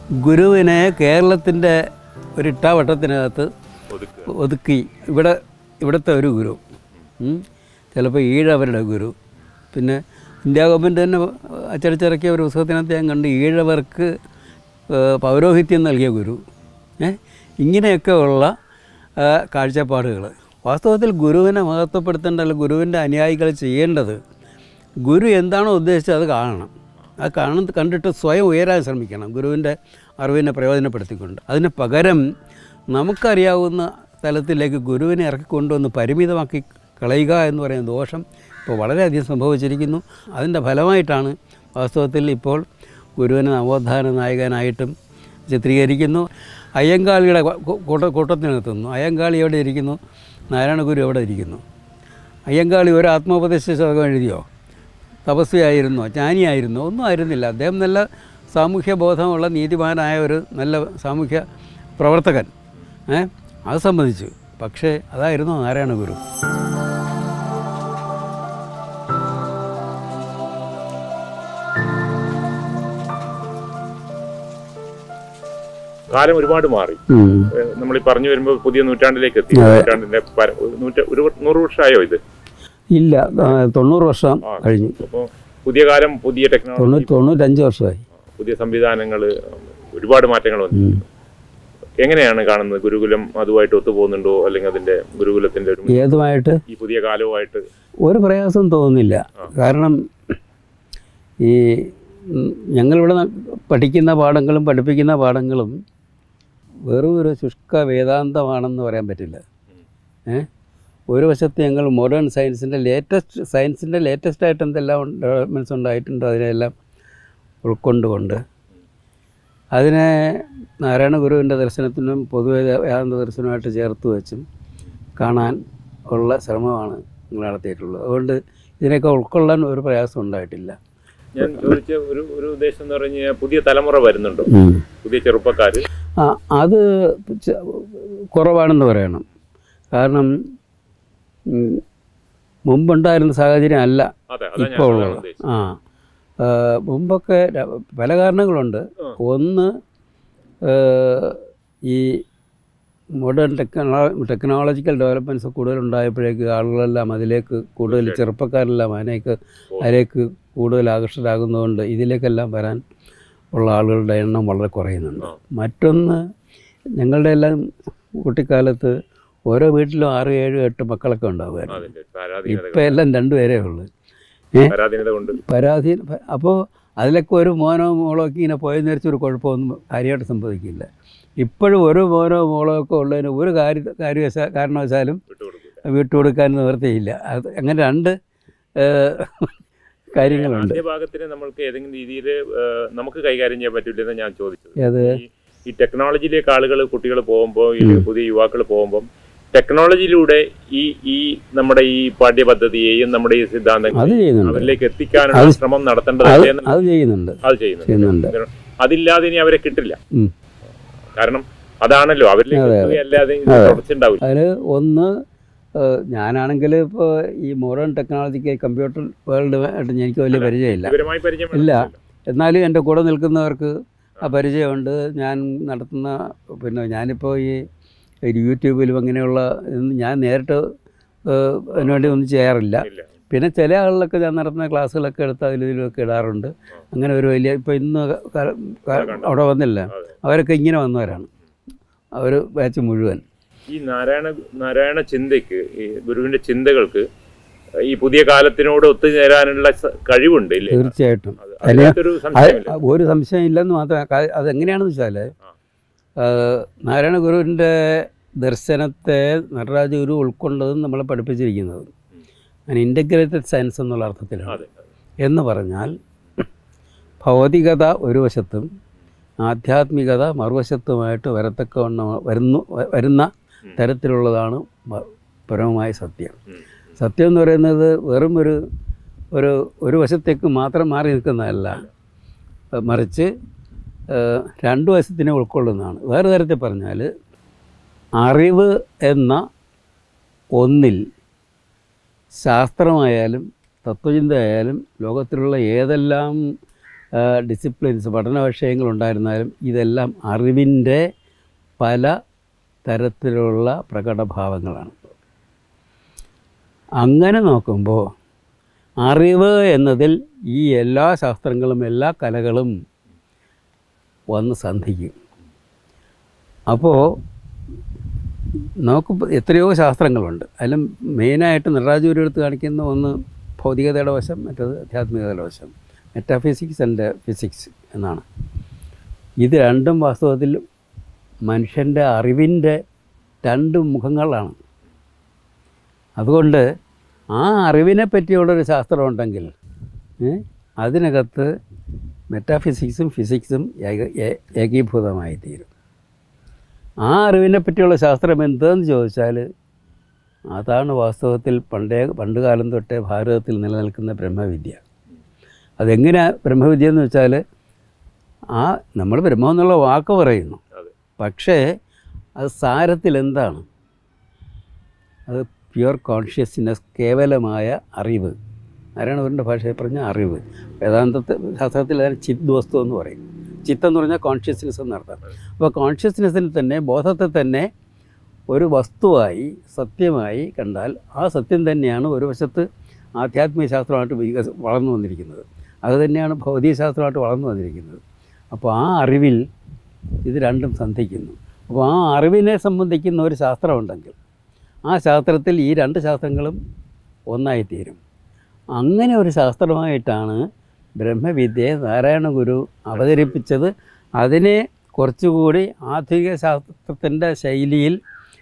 ഗുരുവിനെ കേരളത്തിൻ്റെ ഒരു ഇട്ടാവട്ടത്തിനകത്ത് ഒതുക്കി ഇവിടുത്തെ ഒരു ഗുരു, ചിലപ്പോൾ ഈഴവരുടെ ഗുരു, പിന്നെ ഇന്ത്യ ഗവൺമെൻറ് തന്നെ അച്ചടിച്ചിറക്കിയ ഒരു പുസ്തകത്തിനകത്ത് ഞാൻ കണ്ട് ഈഴവർക്ക് പൗരോഹിത്യം നൽകിയ ഗുരു, ഇങ്ങനെയൊക്കെ ഉള്ള കാഴ്ചപ്പാടുകൾ. വാസ്തവത്തിൽ ഗുരുവിനെ മഹത്വപ്പെടുത്തേണ്ട, അല്ലെങ്കിൽ ഗുരുവിൻ്റെ അനുയായികൾ ചെയ്യേണ്ടത് ഗുരു എന്താണോ ഉദ്ദേശിച്ചത് അത് കാണണം. അത് കണ്ടിട്ട് സ്വയം ഉയരാൻ ശ്രമിക്കണം, ഗുരുവിൻ്റെ അറിവിനെ പ്രയോജനപ്പെടുത്തിക്കൊണ്ട്. അതിന് പകരം നമുക്കറിയാവുന്ന തലത്തിലേക്ക് ഗുരുവിനെ ഇറക്കിക്കൊണ്ടുവന്ന് പരിമിതമാക്കി കളയുക എന്ന് പറയുന്ന ദോഷം ഇപ്പോൾ വളരെയധികം സംഭവിച്ചിരിക്കുന്നു. അതിൻ്റെ ഫലമായിട്ടാണ് വാസ്തവത്തിൽ ഇപ്പോൾ ഗുരുവിനെ നവോത്ഥാന നായകനായിട്ടും ചിത്രീകരിക്കുന്നു. അയ്യങ്കാളിയുടെ കൂട്ടത്തിൽ നിർത്തുന്നു. അയ്യങ്കാളി എവിടെ ഇരിക്കുന്നു? നാരായണ ഗുരു എവിടെ ഇരിക്കുന്നു? അയ്യങ്കാളി ഒരു ആത്മോപദേശ ശതകം എഴുതിയോ? തപസ്വിയായിരുന്നോ? ജ്ഞാനിയായിരുന്നോ? ഒന്നും ആയിരുന്നില്ല. അദ്ദേഹം നല്ല സാമൂഹ്യ ബോധമുള്ള നീതിമാനായ ഒരു നല്ല സാമൂഹ്യ പ്രവർത്തകൻ, അത് സംബന്ധിച്ചു. പക്ഷേ അതായിരുന്നു നാരായണ ഗുരു. കാലം ഒരുപാട് മാറി. നമ്മൾ ഈ പറഞ്ഞു വരുമ്പോൾ പുതിയ നൂറ്റാണ്ടിലേക്ക് എത്തി. നൂറ്റാണ്ടിന്റെ 100 വർഷമായോ ഇത്? ഇല്ല, 90 വർഷം കഴിഞ്ഞു. അപ്പോൾ പുതിയ കാലം, പുതിയ ടെക്നോളജി, 95 വർഷമായി. പുതിയ സംവിധാനങ്ങൾ, ഒരുപാട് മാറ്റങ്ങൾ വന്നു. എങ്ങനെയാണ് കാണുന്നത്? ഗുരുകുലം അതുമായിട്ട് ഒത്തുപോകുന്നുണ്ടോ, അല്ലെങ്കിൽ അതിന്റെ ഗുരുകുലത്തിന്റെ ഏതുമായിട്ട് ഈ പുതിയ കാലവുമായിട്ട് ഒരു പ്രയാസം തോന്നുന്നില്ല. കാരണം ഈ ഞങ്ങളിവിടെ പഠിക്കുന്ന പാഠങ്ങളും പഠിപ്പിക്കുന്ന പാഠങ്ങളും വെറും ഒരു ശുഷ്ക വേദാന്തമാണെന്ന് പറയാൻ പറ്റില്ല. ഒരു വശത്ത് ഞങ്ങൾ മോഡേൺ സയൻസിൻ്റെ ലേറ്റസ്റ്റ് ആയിട്ട് എന്തെല്ലാം ഡെവലപ്മെൻറ്റ്സ് ഉണ്ടായിട്ടുണ്ടോ അതിനെല്ലാം ഉൾക്കൊണ്ടുകൊണ്ട് അതിനെ നാരായണ ഗുരുവിൻ്റെ ദർശനത്തിനും പൊതുവെ വേദാന്ത ദർശനവുമായിട്ട് ചേർത്ത് വെച്ചും കാണാൻ ഉള്ള ശ്രമമാണ് ഞങ്ങൾ നടത്തിയിട്ടുള്ളത്. അതുകൊണ്ട് ഇതിനൊക്കെ ഉൾക്കൊള്ളാൻ ഒരു പ്രയാസം ഉണ്ടായിട്ടില്ല. ഞാൻ ചോദിച്ച ഒരു ഉദ്ദേശം എന്ന് പറഞ്ഞു കഴിഞ്ഞാൽ പുതിയ തലമുറ വരുന്നുണ്ടോ, പുതിയ ചെറുപ്പക്കാർ? അത് കുറവാണെന്ന് പറയണം. കാരണം മുമ്പുണ്ടായിരുന്ന സാഹചര്യം അല്ല ഇപ്പോൾ ഉള്ളത്. മുമ്പൊക്കെ പല കാരണങ്ങളുണ്ട്. ഒന്ന്, ഈ മോഡേൺ ടെക്നോളജിക്കൽ ഡെവലപ്മെൻറ്റ്സ് കൂടുതലുണ്ടായപ്പോഴേക്ക് ആളുകളെല്ലാം അതിലേക്ക് കൂടുതൽ, ചെറുപ്പക്കാരെല്ലാം അതിലേക്ക് കൂടുതൽ ആകർഷകരാകുന്നതുകൊണ്ട് ഇതിലേക്കെല്ലാം വരാൻ ഉള്ള ആളുകളുടെ എണ്ണം വളരെ കുറയുന്നുണ്ട്. മറ്റൊന്ന്, ഞങ്ങളുടെ എല്ലാം കുട്ടിക്കാലത്ത് ഓരോ വീട്ടിലും 6, 7, 8 മക്കളൊക്കെ ഉണ്ടാവുമായിരുന്നു. ഇപ്പം എല്ലാം 2 പേരേ ഉള്ളൂ. പരാധീന. അപ്പോൾ അതിലൊക്കെ ഒരു മോനോ മോളോ ഒക്കെ ഇങ്ങനെ പോയെന്ന് വെച്ചൊരു കുഴപ്പമൊന്നും കാര്യമായിട്ട് സംഭവിക്കില്ല. ഇപ്പോഴും ഒരു മോനോ മോളോ ഒക്കെ ഉള്ളതിന് ഒരു കാരണവശാലും വിട്ടുകൊടുക്കാൻ നിവൃത്തിയില്ല. അത് അങ്ങനെ 2 കാര്യങ്ങളുണ്ട്. ഭാഗത്തിന് നമ്മൾക്ക് ഏതെങ്കിലും രീതിയിൽ നമുക്ക് കൈകാര്യം ചെയ്യാൻ പറ്റില്ലെന്ന് ഞാൻ ചോദിച്ചത്. ഈ ടെക്നോളജിയിലേക്ക് ആളുകൾ, കുട്ടികൾ പോകുമ്പോൾ, പുതിയ യുവാക്കൾ പോകുമ്പം ടെക്നോളജിയിലൂടെ ഈ നമ്മുടെ ഈ പാഠ്യപദ്ധതിയെയും നമ്മുടെ ഈ സിദ്ധാന്തങ്ങളെയും അവരിലേക്ക് എത്തിക്കാനുള്ള ശ്രമം നടത്തേണ്ടത് ചെയ്യുന്നുണ്ട്. അതില്ലാതെ ഇനി അവരെ കിട്ടില്ല. കാരണം അതാണല്ലോ അവരിലേക്ക് അല്ലാതെ തുടച്ചുണ്ടാവില്ല. അതിൽ ഒന്ന്, ഞാനാണെങ്കിൽ ഇപ്പോൾ ഈ മോഡേൺ ടെക്നോളജിക്ക് കമ്പ്യൂട്ടർ വേൾഡ് ആയിട്ട് എനിക്ക് വലിയ പരിചയമില്ല. എന്നാലും എൻ്റെ കൂടെ നിൽക്കുന്നവർക്ക് ആ പരിചയമുണ്ട്. ഞാൻ നടത്തുന്ന, പിന്നെ ഞാനിപ്പോൾ ഈ യൂട്യൂബിലും അങ്ങനെയുള്ള ഞാൻ നേരിട്ട് അതിനുവേണ്ടി ഒന്നും ചെയ്യാറില്ല. പിന്നെ ചില ആളുകളൊക്കെ ഞാൻ നടത്തുന്ന ക്ലാസ്സുകളൊക്കെ എടുത്ത് ഇതിലൊക്കെ ഇടാറുണ്ട്. അങ്ങനെ ഒരു വലിയ, ഇപ്പോൾ ഇന്ന് അവിടെ വന്നില്ല, അവരൊക്കെ ഇങ്ങനെ വന്നവരാണ്, അവർ ബാച്ച് മുഴുവൻ. ഈ നാരായണ ചിന്തയ്ക്ക്, ഈ ഗുരുവിൻ്റെ ചിന്തകൾക്ക് ഈ പുതിയ കാലത്തിനോട് ഒത്തുചേരാനുള്ള കഴിവുണ്ട്. തീർച്ചയായിട്ടും, ഒരു സംശയം ഇല്ലെന്ന് മാത്രം. അതെങ്ങനെയാണെന്ന് വെച്ചാൽ, നാരായണ ഗുരുവിൻ്റെ ദർശനത്തെ നടരാജ ഗുരു ഉൾക്കൊണ്ടതും നമ്മളെ പഠിപ്പിച്ചിരിക്കുന്നത് ഇൻ്റഗ്രേറ്റഡ് സയൻസ് എന്നുള്ള അർത്ഥത്തിലാണ്. എന്ന് പറഞ്ഞാൽ ഭൗതികത ഒരു വശത്തും ആധ്യാത്മികത മറുവശത്തുമായിട്ട് വരുന്ന തരത്തിലുള്ളതാണ് പരമമായ സത്യം. സത്യം എന്ന് പറയുന്നത് വെറും ഒരു വശത്തേക്ക് മാത്രം മാറി നിൽക്കുന്നതല്ല, മറിച്ച് 2 വശത്തിനെ ഉൾക്കൊള്ളുന്നതാണ്. വേറെ തരത്തിൽ പറഞ്ഞാൽ, അറിവ് എന്ന ഒന്നിൽ ശാസ്ത്രമായാലും തത്വചിന്തയായാലും ലോകത്തിലുള്ള ഏതെല്ലാം ഡിസിപ്ലിൻസ്, പഠന വിഷയങ്ങളുണ്ടായിരുന്നാലും ഇതെല്ലാം അറിവിൻ്റെ പല തരത്തിലുള്ള പ്രകടഭാവങ്ങളാണ്. അങ്ങനെ നോക്കുമ്പോൾ അറിവ് എന്നതിൽ ഈ എല്ലാ ശാസ്ത്രങ്ങളും എല്ലാ കലകളും വന്ന് സന്ധിക്കും. അപ്പോൾ നമുക്ക് എത്രയോ ശാസ്ത്രങ്ങളുണ്ട്. അതിലും മെയിനായിട്ട് നടരാജ ഗുരു എടുത്ത് കാണിക്കുന്ന ഒന്ന് ഭൗതികതയുടെ വശം, മറ്റത് ആധ്യാത്മികതയുടെ വശം, മെറ്റാഫിസിക്സ് ആൻഡ് ഫിസിക്സ് എന്നാണ്. ഇത് രണ്ടും വാസ്തവത്തിൽ മനുഷ്യൻ്റെ അറിവിൻ്റെ രണ്ട് മുഖങ്ങളാണ്. അതുകൊണ്ട് ആ അറിവിനെ പറ്റിയുള്ളൊരു ശാസ്ത്രം ഉണ്ടെങ്കിൽ അതിനകത്ത് മെറ്റാഫിസിക്സും ഫിസിക്സും ഏകീഭൂതമായി തീരും. ആ അറിവിനെ പറ്റിയുള്ള ശാസ്ത്രം എന്തെന്ന് ചോദിച്ചാൽ അതാണ് വാസ്തവത്തിൽ പണ്ട് കാലം തൊട്ടേ ഭാരതത്തിൽ നിലനിൽക്കുന്ന ബ്രഹ്മവിദ്യ. അതെങ്ങനെയാണ് ബ്രഹ്മവിദ്യ എന്ന് വെച്ചാൽ നമ്മൾ ബ്രഹ്മം എന്നുള്ള വാക്ക് പറയുന്നു, പക്ഷേ അത് സാരത്തിൽ എന്താണ്? അത് പ്യുവർ കോൺഷ്യസ്നെസ്, കേവലമായ അറിവ്. നാരായണഗുരുവിൻ്റെ ഭാഷയിൽ പറഞ്ഞ അറിവ്. വേദാന്തത്തെ ശാസ്ത്രത്തിൽ അതിന് ചിത് വസ്തു എന്ന് പറയും. ചിത്ത് എന്ന് പറഞ്ഞാൽ കോൺഷ്യസ്നെസ് എന്നർത്ഥം. അപ്പോൾ കോൺഷ്യസ്നെസ്സിന് തന്നെ, ബോധത്തെ തന്നെ ഒരു വസ്തുവായി സത്യമായി കണ്ടാൽ ആ സത്യം തന്നെയാണ് ഒരു വശത്ത് ആധ്യാത്മിക ശാസ്ത്രമായിട്ട് വളർന്നു വന്നിരിക്കുന്നത്. അത് തന്നെയാണ് ഭൗതികശാസ്ത്രമായിട്ട് വളർന്നു വന്നിരിക്കുന്നത്. അപ്പോൾ ആ അറിവിൽ ഇത് രണ്ടും സന്ധിക്കുന്നു. അപ്പോൾ ആ അറിവിനെ സംബന്ധിക്കുന്ന ഒരു ശാസ്ത്രമുണ്ടെങ്കിൽ ആ ശാസ്ത്രത്തിൽ ഈ രണ്ട് ശാസ്ത്രങ്ങളും ഒന്നായിത്തീരും. അങ്ങനെ ഒരു ശാസ്ത്രമായിട്ടാണ് ബ്രഹ്മവിദ്യയെ നാരായണ ഗുരു അവതരിപ്പിച്ചത്. അതിനെ കുറച്ചുകൂടി ആധുനിക ശാസ്ത്രത്തിൻ്റെ ശൈലിയിൽ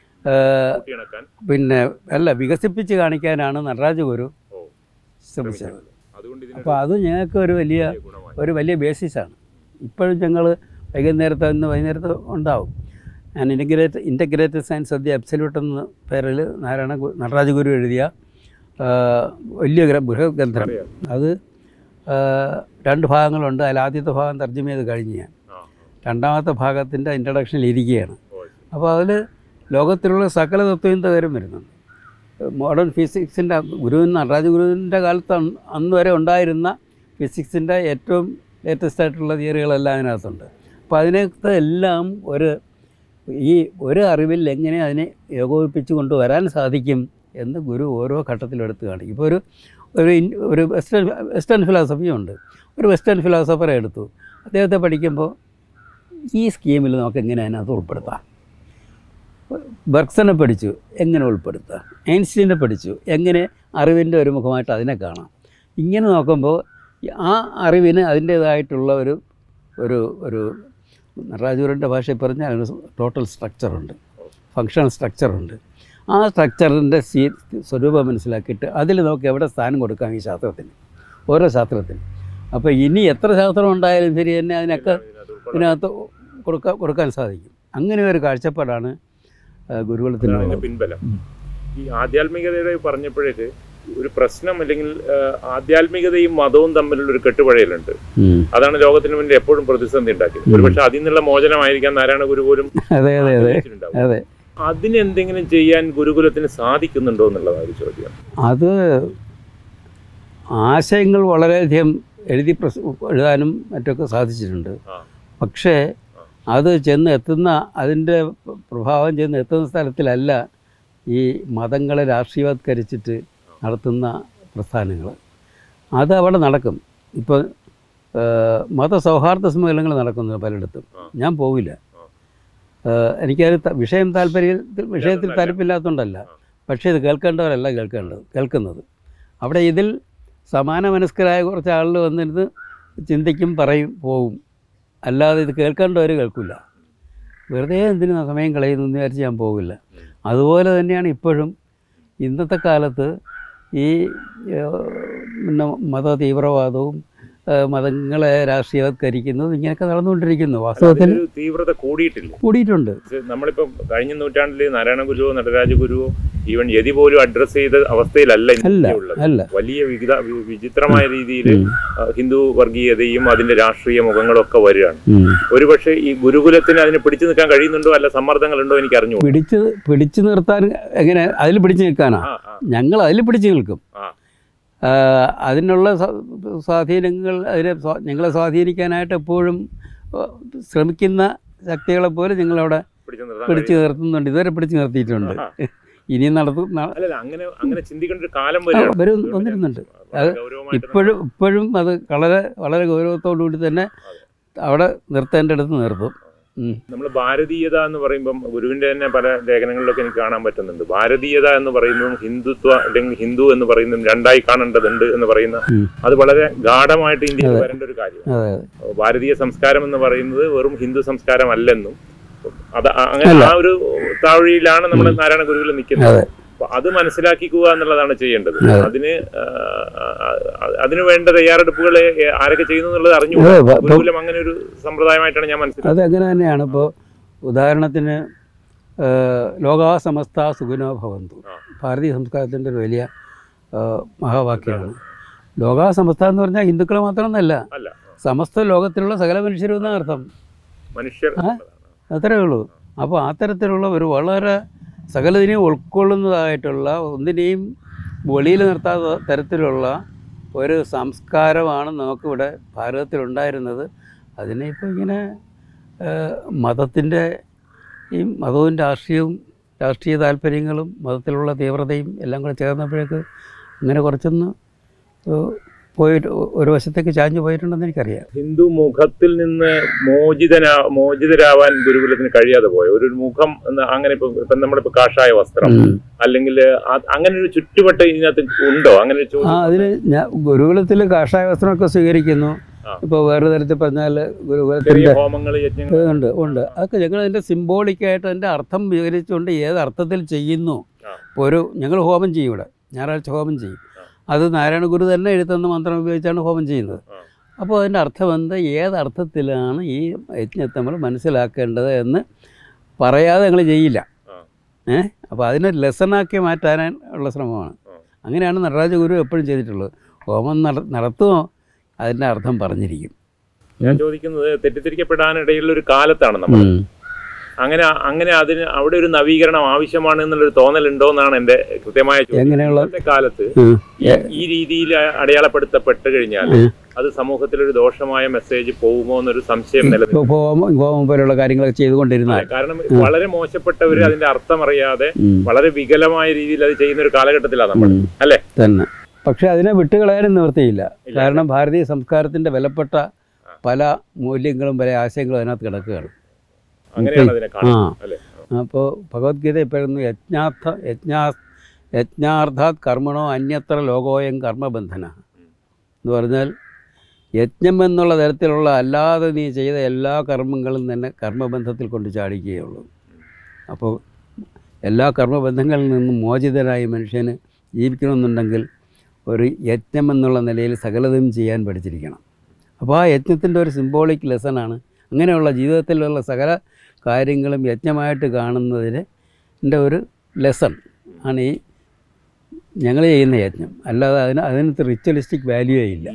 വികസിപ്പിച്ച് കാണിക്കാനാണ് നടരാജ ഗുരു ശ്രമിച്ചത്. അപ്പോൾ അത് ഞങ്ങൾക്ക് ഒരു വലിയ ബേസിസാണ്. ഇപ്പോഴും ഞങ്ങൾ വൈകുന്നേരത്ത് ഉണ്ടാവും. ഞാൻ integrated science of the absolute എന്ന പേരിൽ നടരാജ ഗുരു എഴുതിയ വലിയ ബൃഹഗ്രന്ഥം. അത് 2 ഭാഗങ്ങളുണ്ട്. അതിൽ ആദ്യത്തെ ഭാഗം തർജ്ജമ ചെയ്ത് കഴിഞ്ഞ് ഞാൻ രണ്ടാമത്തെ ഭാഗത്തിൻ്റെ ഇൻട്രഡക്ഷനിൽ ഇരിക്കുകയാണ്. അപ്പോൾ അതിൽ ലോകത്തിലുള്ള സകല തത്വചിന്തകരും വരുന്നുണ്ട്. മോഡേൺ ഫിസിക്സിൻ്റെ നടരാജ ഗുരുവിൻ്റെ കാലത്ത് അന്ന് വരെ ഉണ്ടായിരുന്ന ഫിസിക്സിൻ്റെ ഏറ്റവും ലേറ്റസ്റ്റ് ആയിട്ടുള്ള തിയറികളെല്ലാം അതിനകത്തുണ്ട്. അപ്പോൾ അതിനകത്ത് എല്ലാം ഒരു അറിവിൽ എങ്ങനെ അതിനെ ഏകോപിപ്പിച്ച് കൊണ്ടുവരാൻ സാധിക്കും എന്ന് ഗുരു ഓരോ ഘട്ടത്തിലും എടുത്ത് കാണിക്കും. ഇപ്പോൾ ഒരു വെസ്റ്റേൺ ഫിലോസഫിയുണ്ട്. ഒരു വെസ്റ്റേൺ ഫിലോസഫറെ എടുത്തു, അദ്ദേഹത്തെ പഠിക്കുമ്പോൾ ഈ സ്കീമിൽ നമുക്ക് എങ്ങനെ അതിനകത്ത് ഉൾപ്പെടുത്താം. ബർഗ്സനെ പഠിച്ചു, എങ്ങനെ ഉൾപ്പെടുത്താം. ഐൻസ്റ്റീനെ പഠിച്ചു, എങ്ങനെ അറിവിൻ്റെ ഒരു മുഖമായിട്ട് അതിനെ കാണാം. ഇങ്ങനെ നോക്കുമ്പോൾ ആ അറിവിന് അതിൻ്റേതായിട്ടുള്ള ഒരു നടരാജഗുരുവിൻ്റെ ഭാഷയിൽ പറഞ്ഞാൽ അതിന് ടോട്ടൽ സ്ട്രക്ചറുണ്ട്, ഫങ്ഷണൽ സ്ട്രക്ചറുണ്ട്. ആ സ്ട്രക്ചറിൻ്റെ സ്വരൂപം മനസ്സിലാക്കിയിട്ട് അതിൽ നമുക്ക് എവിടെ സ്ഥാനം കൊടുക്കാം ഈ ശാസ്ത്രത്തിന്, ഓരോ ശാസ്ത്രത്തിനും. അപ്പോൾ ഇനി എത്ര ശാസ്ത്രം ഉണ്ടായാലും ശരി തന്നെ അതിനൊക്കെ ഇതിനകത്ത് കൊടുക്കാൻ സാധിക്കും. അങ്ങനെ ഒരു കാഴ്ചപ്പാടാണ് ഗുരുകുലത്തിനുള്ള പിൻബലം. ഈ ആധ്യാത്മികതയുടെ പറഞ്ഞപ്പോഴേക്ക് ഒരു പ്രശ്നം, അല്ലെങ്കിൽ ആധ്യാത്മികതയും മതവും തമ്മിലുള്ളൊരു കെട്ടുപഴയലുണ്ട്. അതാണ് ലോകത്തിന് മുന്നിൽ എപ്പോഴും പ്രതിസന്ധി ഉണ്ടാക്കിയത്. ഒരുപക്ഷെ അതിൽ നിന്നുള്ള മോചനമായിരിക്കാം നാരായണ ഗുരു പോലും. അതിനെന്തെങ്കിലും ചെയ്യാൻ ഗുരുകുലത്തിന് സാധിക്കുന്നുണ്ടോ എന്നുള്ളതാണ് ഒരു ചോദ്യം. അത് ആശയങ്ങൾ വളരെയധികം എഴുതാനും മറ്റൊക്കെ സാധിച്ചിട്ടുണ്ട്. പക്ഷേ അത് അതിൻ്റെ പ്രഭാവം എത്തുന്ന സ്ഥലത്തിലല്ല ഈ മതങ്ങളെ രാഷ്ട്രീയവത്കരിച്ചിട്ട് നടത്തുന്ന പ്രസ്ഥാനങ്ങൾ. അത് അവിടെ നടക്കും. ഇപ്പോൾ മതസൗഹാർദ്ദ സമ്മേളനങ്ങൾ നടക്കുന്നത് പലയിടത്തും. ഞാൻ പോവില്ല, എനിക്കത് വിഷയത്തിൽ താല്പര്യമില്ലാത്തതുകൊണ്ടല്ല. പക്ഷേ ഇത് കേൾക്കേണ്ടവരല്ല കേൾക്കുന്നത്. അവിടെ ഇതിൽ സമാന മനസ്കരായ കുറച്ച് ആളുകൾ വന്നിരുന്ന് ചിന്തിക്കും, പറയും, പോവും. അല്ലാതെ ഇത് കേൾക്കേണ്ടവർ കേൾക്കില്ല. വെറുതെ എന്തിനു സമയം കളയുന്നു എന്ന് വിചാരിച്ച് ഞാൻ പോകില്ല. അതുപോലെ തന്നെയാണ് ഇപ്പോഴും ഇന്നത്തെ കാലത്ത് ഈ മത തീവ്രവാദവും മതങ്ങളെ രാഷ്ട്രീയവത്കരിക്കുന്നത് ഇങ്ങനെയൊക്കെ നടന്നുകൊണ്ടിരിക്കുന്നു. വാസ്തവത്തിൽ തീവ്രത കൂടിയിട്ടുണ്ട്. നമ്മളിപ്പോൾ കഴിഞ്ഞ നൂറ്റാണ്ടിൽ നാരായണ ഗുരുവോ നടരാജ ഗുരുവോ ഈവൻ യതി പോലും അഡ്രസ് ചെയ്ത അവസ്ഥയിലല്ല ഉള്ളത്. വലിയ വിചിത്രമായ രീതിയിൽ ഹിന്ദു വർഗീയതയും അതിന്റെ രാഷ്ട്രീയ മുഖങ്ങളൊക്കെ വരികയാണ്. ഒരുപക്ഷെ ഈ ഗുരുകുലത്തിന് അതിന് പിടിച്ചു നിൽക്കാൻ കഴിയുന്നുണ്ടോ, അല്ല സമ്മർദ്ദങ്ങളുണ്ടോ എനിക്ക് അറിഞ്ഞു. പിടിച്ചു നിർത്താൻ എങ്ങനെ? അതിൽ പിടിച്ചു നിൽക്കാനാ? ഞങ്ങൾ അതിൽ പിടിച്ചു നിൽക്കും. അതിനുള്ള സ്വാധീനങ്ങൾ ഞങ്ങളെ സ്വാധീനിക്കാനായിട്ട് എപ്പോഴും ശ്രമിക്കുന്ന ശക്തികളെ പോലെ ഞങ്ങളവിടെ പിടിച്ചു നിർത്തുന്നുണ്ട്. ഇതുവരെ പിടിച്ചു നിർത്തിയിട്ടുണ്ട്. ഇനിയും അങ്ങനെ ചിന്തിക്കേണ്ട ഒരു കാലം വന്നിരുന്നുണ്ട്. അത് ഇപ്പോഴും അത് വളരെ ഗൗരവത്തോടു കൂടി തന്നെ അവിടെ നിർത്തേണ്ടടുത്ത് നിർത്തും. നമ്മൾ ഭാരതീയത എന്ന് പറയുമ്പം ഗുരുവിന്റെ തന്നെ പല ലേഖനങ്ങളിലൊക്കെ എനിക്ക് കാണാൻ പറ്റുന്നുണ്ട്. ഭാരതീയത എന്ന് പറയുന്നതും ഹിന്ദുത്വ അല്ലെങ്കിൽ ഹിന്ദു എന്ന് പറയുന്നതും രണ്ടായി കാണേണ്ടതുണ്ട് എന്ന് പറയുന്ന അത് വളരെ ഗാഢമായിട്ട് ഇന്ത്യയിൽ വരേണ്ട ഒരു കാര്യമാണ്. ഭാരതീയ സംസ്കാരം എന്ന് പറയുന്നത് വെറും ഹിന്ദു സംസ്കാരം അല്ലെന്നും അത് അങ്ങനെ ആ ഒരു താഴ്വരയിലാണ് നമ്മൾ നാരായണ ഗുരുവിൽ നിൽക്കുന്നത്. അത് മനസ്സിലാക്കിക്കുക എന്നുള്ളതാണ് ചെയ്യേണ്ടത്. അതിന് വേണ്ട തയ്യാറെടുപ്പുകൾ ആരൊക്കെ ചെയ്യുന്നു എന്നുള്ളത് അറിഞ്ഞു. ഗുരുകുലം അങ്ങനെ ഒരു സമ്പ്രദായമായിട്ടാണ് ഞാൻ മനസ്സിലാക്കുന്നത്. അത് അങ്ങനെ തന്നെയാണ്. ഇപ്പോൾ ഉദാഹരണത്തിന് ലോകാ സമസ്ത സുഖിനോ ഭവന്തു ഭാരതീയ സംസ്കാരത്തിൻ്റെ ഒരു വലിയ മഹാവാക്യമാണ്. ലോകാ സമസ്ത എന്ന് പറഞ്ഞാൽ ഹിന്ദുക്കൾ മാത്രമൊന്നല്ല, സമസ്ത ലോകത്തിലുള്ള സകല മനുഷ്യരും എന്നാണ് അർത്ഥം. മനുഷ്യർ അത്രേ ഉള്ളൂ. അപ്പോൾ ആ തരത്തിലുള്ള ഒരു വളരെ സകലതിനെയും ഉൾക്കൊള്ളുന്നതായിട്ടുള്ള ഒന്നിനെയും വെളിയിൽ നിർത്താത്ത തരത്തിലുള്ള ഒരു സംസ്കാരമാണ് നമുക്കിവിടെ ഭാരതത്തിലുണ്ടായിരുന്നത്. അതിനെ ഇപ്പോൾ ഇങ്ങനെ മതത്തിൻ്റെ ഈ മതവും രാഷ്ട്രീയ താല്പര്യങ്ങളും മതത്തിലുള്ള തീവ്രതയും എല്ലാം കൂടെ ചേർന്നപ്പോഴേക്ക് അങ്ങനെ കുറച്ചൊന്ന് പോയിട്ട് ഒരു വശത്തേക്ക് ചാഞ്ഞു പോയിട്ടുണ്ടെന്ന് എനിക്കറിയാം. ഹിന്ദു മുഖത്തിൽ നിന്ന് മോചിതരാവാൻ ഗുരുകുലത്തിന് കഴിയാതെ പോയ ഒരു മുഖം അങ്ങനെ ഇപ്പം നമ്മളിപ്പോൾ കാഷായ വസ്ത്രം അല്ലെങ്കിൽ അങ്ങനെ ഒരു ചുറ്റുവട്ടം ഇതിനകത്ത് ഉണ്ടോ? അങ്ങനെ അതിന് ഗുരുകുലത്തിൽ കാഷായ വസ്ത്രമൊക്കെ സ്വീകരിക്കുന്നു. ഇപ്പോൾ വേറെ തരത്തിൽ പറഞ്ഞാൽ ഗുരുകുലത്തിൻ്റെ ഉണ്ട്. അതൊക്കെ ഞങ്ങൾ അതിൻ്റെ സിംബോളിക്കായിട്ട് അതിൻ്റെ അർത്ഥം വിവരിച്ചുകൊണ്ട് ഏത് അർത്ഥത്തിൽ ചെയ്യുന്നു. ഇപ്പോൾ ഞങ്ങൾ ഹോമം ചെയ്യും, ഇവിടെ ഞായറാഴ്ച ഹോമം ചെയ്യും. അത് നാരായണ ഗുരു തന്നെ എഴുതുന്ന മന്ത്രം ഉപയോഗിച്ചാണ് ഹോമം ചെയ്യുന്നത്. അപ്പോൾ അതിൻ്റെ അർത്ഥം എന്താ, ഏതർത്ഥത്തിലാണ് ഈ യജ്ഞത്തെ നമ്മൾ മനസ്സിലാക്കേണ്ടത് എന്ന് പറയാതെ ഞങ്ങൾ ചെയ്യില്ല. അപ്പോൾ അതിനെ ലെസണാക്കി മാറ്റാനുള്ള ശ്രമമാണ്. അങ്ങനെയാണ് നടരാജ ഗുരു എപ്പോഴും ചെയ്തിട്ടുള്ളത്. ഹോമം നടത്തുമോ അതിൻ്റെ അർത്ഥം പറഞ്ഞിരിക്കും. ഞാൻ ചോദിക്കുന്നത് തെറ്റിദ്ധരിക്കപ്പെടാനിടയിലുള്ള ഒരു കാലത്താണ് നമ്മൾ അങ്ങനെ അതിന് അവിടെ ഒരു നവീകരണം ആവശ്യമാണ് എന്നുള്ളൊരു തോന്നലുണ്ടോ എന്നാണ് എൻ്റെ കൃത്യമായ ചോദ്യം. കാലത്ത് ഈ രീതിയിൽ അടയാളപ്പെടുത്തപ്പെട്ട് കഴിഞ്ഞാൽ അത് സമൂഹത്തിലൊരു ദോഷമായ മെസ്സേജ് പോകുമോ എന്നൊരു സംശയം പോലുള്ള കാര്യങ്ങളൊക്കെ ചെയ്തുകൊണ്ടിരുന്നത്. കാരണം വളരെ മോശപ്പെട്ടവർ അതിന്റെ അർത്ഥം അറിയാതെ വളരെ വികലമായ രീതിയിൽ അത് ചെയ്യുന്ന ഒരു കാലഘട്ടത്തിലാണ് നമ്മൾ, അല്ലേ? തന്നെ. പക്ഷെ അതിനെ വിട്ടുകളയാനും നിവൃത്തിയില്ല. കാരണം ഭാരതീയ സംസ്കാരത്തിന്റെ വിലപ്പെട്ട പല മൂല്യങ്ങളും പല ആശയങ്ങളും അതിനകത്ത് കിടക്കുകയാണ്. അപ്പോൾ ഭഗവത്ഗീത ഇപ്പോഴൊന്നും യജ്ഞാർത്ഥാത് കർമ്മണോ അന്യത്ര ലോകോയം കർമ്മബന്ധന എന്ന് പറഞ്ഞാൽ യജ്ഞം എന്നുള്ള തരത്തിലുള്ള അല്ലാതെ നീ ചെയ്ത എല്ലാ കർമ്മങ്ങളും തന്നെ കർമ്മബന്ധത്തിൽ കൊണ്ട് ചാടിക്കുകയുള്ളൂ. അപ്പോൾ എല്ലാ കർമ്മബന്ധങ്ങളിൽ നിന്നും മോചിതനായി മനുഷ്യന് ജീവിക്കണമെന്നുണ്ടെങ്കിൽ ഒരു യജ്ഞം എന്നുള്ള നിലയിൽ സകലതും ചെയ്യാൻ പഠിച്ചിരിക്കണം. അപ്പോൾ ആ യജ്ഞത്തിൻ്റെ ഒരു സിംബോളിക് ലെസണാണ്. അങ്ങനെയുള്ള ജീവിതത്തിലുള്ള സകല കാര്യങ്ങളും യജ്ഞമായിട്ട് കാണുന്നതിന് ഒരു ലെസൺ ആണ് ഈ ഞങ്ങൾ ചെയ്യുന്ന യജ്ഞം. അല്ലാതെ അതിനകത്ത് റിച്വലിസ്റ്റിക് വാല്യൂവേ ഇല്ല.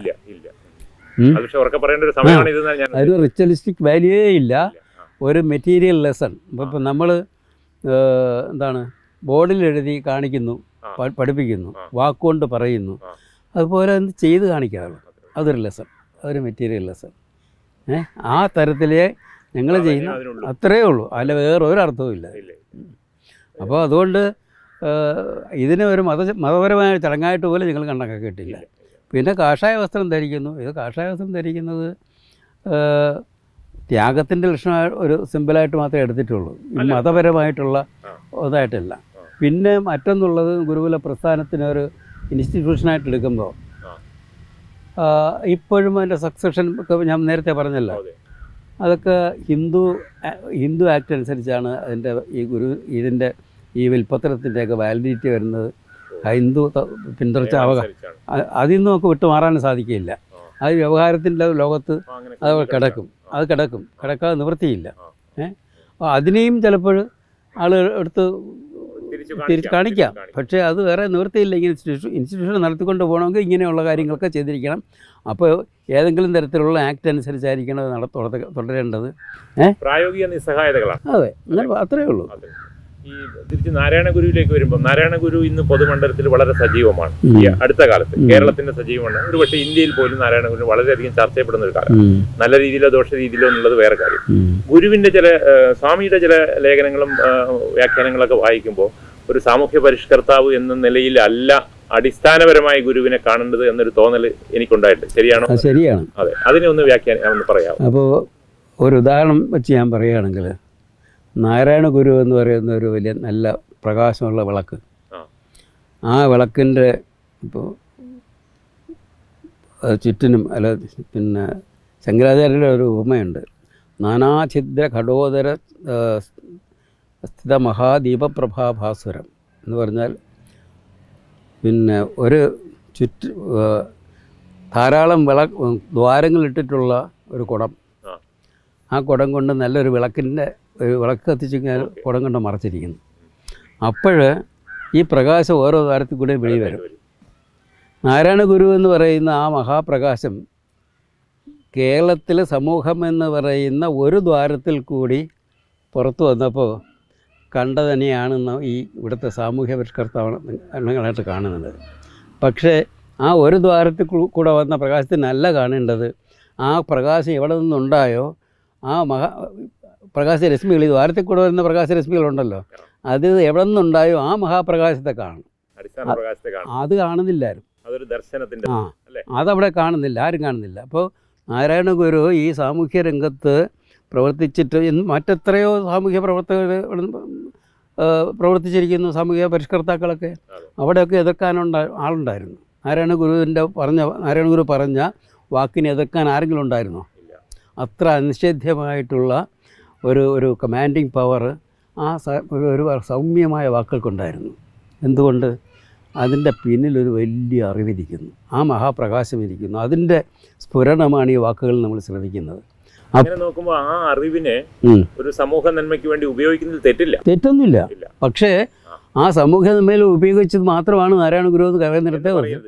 അതിന് റിച്വലിസ്റ്റിക് വാല്യൂവേ ഇല്ല. ഒരു മെറ്റീരിയൽ ലെസൺ. ഇപ്പം നമ്മൾ എന്താണ് ബോർഡിൽ എഴുതി കാണിക്കുന്നു, പഠിപ്പിക്കുന്നു, വാക്കുകൊണ്ട് പറയുന്നു, അതുപോലെ അത് ചെയ്ത് കാണിക്കാറുള്ളൂ. അതൊരു ലെസൺ, അതൊരു മെറ്റീരിയൽ ലെസൺ. ആ തരത്തിലേ ഞങ്ങൾ ചെയ്യുന്ന അത്രയേ ഉള്ളൂ. അതിൽ വേറെ ഒരർത്ഥവും ഇല്ല. അപ്പോൾ അതുകൊണ്ട് ഇതിനെ ഒരു മതപരമായ ചടങ്ങായിട്ട് പോലും ഞങ്ങൾ കണക്കാക്കിയിട്ടില്ല. പിന്നെ കാഷായ വസ്ത്രം ധരിക്കുന്നു. ഇത് കാഷായ വസ്ത്രം ധരിക്കുന്നത് ത്യാഗത്തിൻ്റെ ലക്ഷണമായ ഒരു സിമ്പിളായിട്ട് മാത്രമേ എടുത്തിട്ടുള്ളൂ. മതപരമായിട്ടുള്ള ഇതായിട്ടില്ല. പിന്നെ മറ്റൊന്നുള്ളത് ഗുരുകുല പ്രസ്ഥാനത്തിനൊരു ഇൻസ്റ്റിറ്റ്യൂഷനായിട്ട് എടുക്കുമ്പോൾ ഇപ്പോഴും അതിൻ്റെ സക്സഷൻ ഒക്കെ ഞാൻ നേരത്തെ പറഞ്ഞല്ലോ, അതൊക്കെ ഹിന്ദു ആക്ട് അനുസരിച്ചാണ് ഇതിൻ്റെ ഈ വിൽപ്പത്രത്തിൻ്റെയൊക്കെ വാലിഡിറ്റി വരുന്നത്. ഹിന്ദു പിന്തുടർച്ച അതിൽ നിന്ന് നമുക്ക് വിട്ടുമാറാനും സാധിക്കില്ല. അത് വ്യവഹാരത്തിൻ്റെ ലോകത്ത് അത് കിടക്കാതെ നിവൃത്തിയില്ല. അപ്പോൾ അതിനെയും ചിലപ്പോൾ ആളുകൾ എടുത്ത് തിരിച്ച് കാണിക്കാം. പക്ഷേ അത് വേറെ നിവൃത്തിയില്ല. ഇങ്ങനെ ഇൻസ്റ്റിറ്റ്യൂഷൻ നടത്തിക്കൊണ്ട് പോകണമെങ്കിൽ ഇങ്ങനെയുള്ള കാര്യങ്ങളൊക്കെ ചെയ്തിരിക്കണം. അപ്പോൾ ഏതെങ്കിലും തരത്തിലുള്ള ആക്ട് അനുസരിച്ചായിരിക്കണം തുടരേണ്ടത്. പ്രായോഗിക നിസ്സഹായതകളാണ്. അതെ, അങ്ങനെ അത്രയേ ഉള്ളൂ. ഈ തിരിച്ച് നാരായണ ഗുരുവിലേക്ക് വരുമ്പോൾ നാരായണ ഗുരു ഇന്ന് പൊതുമണ്ഡലത്തിൽ വളരെ സജീവമാണ്. ഈ അടുത്ത കാലത്ത് കേരളത്തിന്റെ സജീവമാണ്. ഒരു പക്ഷേ ഇന്ത്യയിൽ പോലും നാരായണ ഗുരു വളരെയധികം ചർച്ച ചെയ്യപ്പെടുന്ന ഒരു കാലം. നല്ല രീതിയിലോ ദോഷ രീതിയിലോ എന്നുള്ളത് വേറെ കാര്യം. ഗുരുവിന്റെ ചില സ്വാമിയുടെ ചില ലേഖനങ്ങളും വ്യാഖ്യാനങ്ങളൊക്കെ വായിക്കുമ്പോൾ ഒരു സാമൂഹ്യ പരിഷ്കർത്താവ് എന്ന നിലയിൽ അല്ല അടിസ്ഥാനപരമായി ഗുരുവിനെ കാണേണ്ടത് എന്നൊരു തോന്നൽ എനിക്കുണ്ടായിട്ടുണ്ട്. ശരിയാണോ? ശരിയാണ്. അതെ, അതിനെ ഒന്ന് ഒന്ന് പറയാം. അപ്പോൾ ഒരു ഉദാഹരണം വെച്ച് ഞാൻ പറയുകയാണെങ്കിൽ, നാരായണ ഗുരു എന്ന് പറയുന്ന ഒരു വലിയ നല്ല പ്രകാശമുള്ള വിളക്ക്. ആ വിളക്കിൻ്റെ ഇപ്പോൾ ചുറ്റിനും അല്ല പിന്നെ ശങ്കരാചാര്യരുടെ ഒരു ഉപമയുണ്ട്. നാനാഛിദ്ര ഘടോദര സ്ഥിത മഹാദീപപ്രഭാഭാസുരം എന്ന് പറഞ്ഞാൽ പിന്നെ ഒരു ധാരാളം ദ്വാരങ്ങളിട്ടിട്ടുള്ള ഒരു കുടം. ആ കുടം കൊണ്ട് നല്ലൊരു വിളക്ക് കത്തിച്ച് കഴിഞ്ഞാൽ കുടം കൊണ്ട് മറച്ചിരിക്കുന്നു. അപ്പോൾ ഈ പ്രകാശം ഓരോ ദ്വാരത്തിൽ കൂടെ വെളി വരും. നാരായണ ഗുരു എന്ന് പറയുന്ന ആ മഹാപ്രകാശം കേരളത്തിലെ സമൂഹം എന്ന് പറയുന്ന ഒരു ദ്വാരത്തിൽ കൂടി പുറത്തു വന്നപ്പോൾ കണ്ടതന്നെയാണെന്ന് ഈ ഇവിടുത്തെ സാമൂഹ്യ പരിഷ്കർത്താവായിട്ട് കാണുന്നത്. പക്ഷേ ആ ഒരു ദ്വാരത്തിൽ കൂടെ വന്ന പ്രകാശത്തിനല്ല കാണേണ്ടത്. ആ പ്രകാശം എവിടെ നിന്നുണ്ടായോ ആ പ്രകാശരശ്മികൾ, ഈ ദ്വാരത്തിൽ കൂടെ വരുന്ന പ്രകാശരശ്മികളുണ്ടല്ലോ, അത് എവിടെ നിന്നുണ്ടായോ ആ മഹാപ്രകാശത്തെ കാണും. അത് കാണുന്നില്ലാരും. അതവിടെ കാണുന്നില്ല, ആരും കാണുന്നില്ല. അപ്പോൾ നാരായണ ഗുരു ഈ സാമൂഹ്യ രംഗത്ത് പ്രവർത്തിച്ചിട്ട് മറ്റെത്രയോ സാമൂഹ്യ പ്രവർത്തകർ പ്രവർത്തിച്ചിരിക്കുന്നു, സാമൂഹ്യ പരിഷ്കർത്താക്കളൊക്കെ. അവിടെയൊക്കെ ആളുണ്ടായിരുന്നു. നാരായണ ഗുരു പറഞ്ഞ വാക്കിനെ എതിർക്കാൻ ആരെങ്കിലും ഉണ്ടായിരുന്നോ? അത്ര അനിഷേധ്യമായിട്ടുള്ള ഒരു കമാൻഡിങ് പവർ ആ ഒരു സൗമ്യമായ വാക്കുകൾക്കുണ്ടായിരുന്നു. എന്തുകൊണ്ട്? അതിൻ്റെ പിന്നിലൊരു വലിയ അറിവിരിക്കുന്നു, ആ മഹാപ്രകാശം ഇരിക്കുന്നു. അതിൻ്റെ സ്ഫുരണമാണ് ഈ വാക്കുകൾ നമ്മൾ ശ്രദ്ധിക്കുന്നത്. അങ്ങനെ നോക്കുമ്പോൾ ആ അറിവിനെ ഒരു സമൂഹ നന്മയ്ക്ക് വേണ്ടി ഉപയോഗിക്കുന്നതിൽ തെറ്റൊന്നുമില്ല. പക്ഷേ ആ സമൂഹ നന്മയിൽ ഉപയോഗിച്ചത് മാത്രമാണ് നാരായണ ഗുരു എന്ന് പറയുന്നിടത്തെ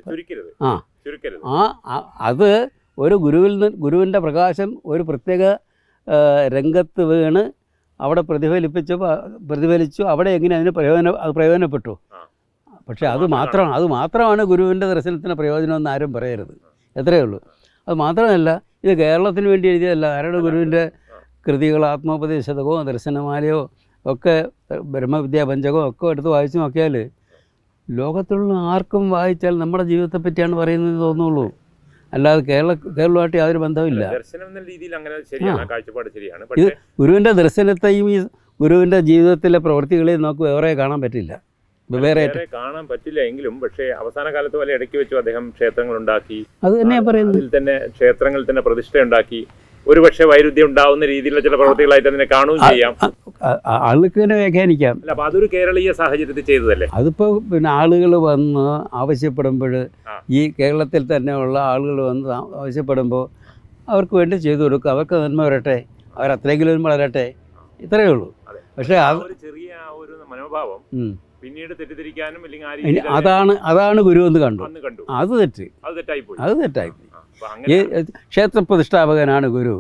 അത് ഒരു ഗുരുവിൻ്റെ പ്രകാശം ഒരു പ്രത്യേക രംഗത്ത് വീണ് അവിടെ പ്രതിഫലിച്ചു. അവിടെ എങ്ങനെ അതിന് പ്രയോജനപ്പെട്ടു. പക്ഷേ അത് മാത്രമാണ് ഗുരുവിൻ്റെ ദർശനത്തിന് പ്രയോജനമെന്ന് ആരും പറയരുത്. എത്രയേ ഉള്ളൂ. അത് മാത്രമല്ല, ഇത് കേരളത്തിന് വേണ്ടി എഴുതിയതല്ല. നാരായണ ഗുരുവിൻ്റെ കൃതികൾ, ആത്മോപദേശതകമോ ദർശനമാലയോ ഒക്കെ, ബ്രഹ്മവിദ്യാപഞ്ചകമോ ഒക്കെ എടുത്ത് വായിച്ചു നോക്കിയാൽ ലോകത്തുള്ള ആർക്കും വായിച്ചാൽ നമ്മുടെ ജീവിതത്തെ പറ്റിയാണ് പറയുന്നത് തോന്നുള്ളൂ. അല്ലാതെ കേരളമായിട്ട് യാതൊരു ബന്ധമില്ല. ഇത് ഗുരുവിൻ്റെ ദർശനത്തെയും ഈ ഗുരുവിൻ്റെ ജീവിതത്തിലെ പ്രവൃത്തികളെയും നമുക്ക് വേറെ കാണാൻ പറ്റില്ല. കാണാൻ പറ്റില്ല എങ്കിലും പക്ഷേ അവസാന കാലത്ത് വല്ല ഇടയ്ക്ക് വെച്ചു അദ്ദേഹം ക്ഷേത്രങ്ങൾ ഉണ്ടാക്കി. അത് തന്നെ പറയുന്നത്. അതിൽ തന്നെ ക്ഷേത്രങ്ങളിൽ തന്നെ പ്രതിഷ്ഠ ഉണ്ടാക്കി. ഒരു പക്ഷേ വൈരുദ്ധ്യം ഉണ്ടാവുന്ന രീതിയിലുള്ള ചില പ്രവൃത്തികളായിട്ട് അതിനെ കാണുകയും ചെയ്യാം. ആൾക്ക് തന്നെ വ്യാഖ്യാനിക്കാം. അല്ല, അപ്പൊ അതൊരു കേരളീയ സാഹചര്യത്തിൽ ചെയ്തതല്ലേ? അതിപ്പോൾ പിന്നെ ആളുകൾ വന്ന് ആവശ്യപ്പെടുമ്പോൾ, ഈ കേരളത്തിൽ തന്നെയുള്ള ആളുകൾ വന്ന് ആവശ്യപ്പെടുമ്പോൾ അവർക്ക് വേണ്ടി ചെയ്തു കൊടുക്കുക. അവർക്ക് നന്മ വരട്ടെ, അവരത്രയെങ്കിലും വളരട്ടെ, ഇത്രയേ ഉള്ളൂ. പക്ഷേ ചെറിയ ഒരു മനോഭാവം പിന്നീട് തെറ്റിദ്ധരിക്കാനും അതാണ് ഗുരു എന്ന് കണ്ടു. അത് തെറ്റായി. ഈ ക്ഷേത്രപ്രതിഷ്ഠാപകനാണ് ഗുരു.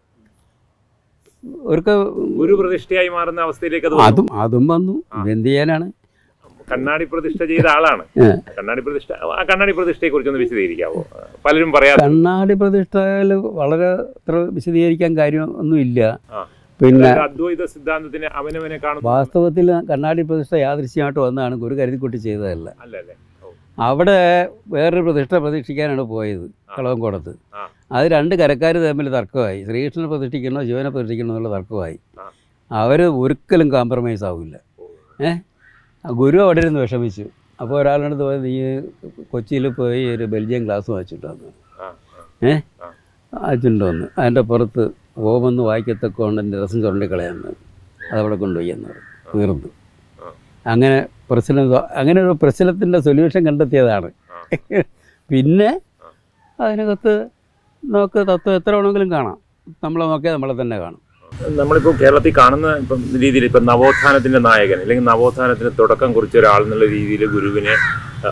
ഗുരു പ്രതിഷ്ഠയായി മാറുന്ന അവസ്ഥയിലേക്ക് അതും വന്നു. എന്ത് ചെയ്യാനാണ്? കണ്ണാടി പ്രതിഷ്ഠ ചെയ്ത ആളാണ്. കണ്ണാടി പ്രതിഷ്ഠയെ കുറിച്ചൊന്ന് വിശദീകരിക്കാവോ? പലരും പറയാം കണ്ണാടി പ്രതിഷ്ഠയിൽ വളരെ അത്ര വിശദീകരിക്കാൻ കാര്യമൊന്നുമില്ല. പിന്നെ അദ്വൈത സിദ്ധാന്തത്തിന് അവനവനെ കാണുന്നു. വാസ്തവത്തിൽ കണ്ണാടി പ്രതിഷ്ഠ യാദൃശ്യമായിട്ട് വന്നതാണ്, ഗുരു കരുതിക്കുട്ടി ചെയ്തതല്ല. അവിടെ വേറൊരു പ്രതിഷ്ഠിക്കാനാണ് പോയത് കളവങ്കോടത്ത്. അത് രണ്ട് കരക്കാർ തമ്മിൽ തർക്കമായി. ശ്രീകൃഷ്ണനെ പ്രതിഷ്ഠിക്കണോ ശിവനെ പ്രതിഷ്ഠിക്കണോ എന്നുള്ള തർക്കമായി. അവർ ഒരിക്കലും കോംപ്രമൈസ് ആവില്ല. ഗുരു അവിടെ ഇരുന്ന് വിഷമിച്ചു. അപ്പോൾ ഒരാളുടെ പോയി, നീ കൊച്ചിയിൽ പോയി ഒരു ബെൽജിയം ഗ്ലാസ് വാങ്ങിച്ചിട്ട് വന്നു, അയച്ചിട്ടുണ്ടോന്ന്. അതിൻ്റെ പുറത്ത് ഓമെന്ന് വായിക്കത്തക്കൊണ്ട് എൻ്റെ രസം ചുരണ്ടിക്കളയാന്ന്, അതവിടെ കൊണ്ടുപോയി എന്ന് തീർന്നു. അങ്ങനെ ഒരു പ്രശ്നത്തിൻ്റെ സൊല്യൂഷൻ കണ്ടെത്തിയതാണ്. പിന്നെ അതിനകത്ത് നമുക്ക് തത്വം എത്ര വേണമെങ്കിലും കാണാം. നമ്മളെ നോക്കിയാൽ നമ്മളെ തന്നെ കാണും. നമ്മളിപ്പോൾ കേരളത്തിൽ കാണുന്ന ഇപ്പം രീതിയിൽ ഇപ്പം നവോത്ഥാനത്തിൻ്റെ നായകൻ അല്ലെങ്കിൽ നവോത്ഥാനത്തിന് തുടക്കം കുറിച്ച ഒരാൾ എന്നുള്ള രീതിയിൽ ഗുരുവിനെ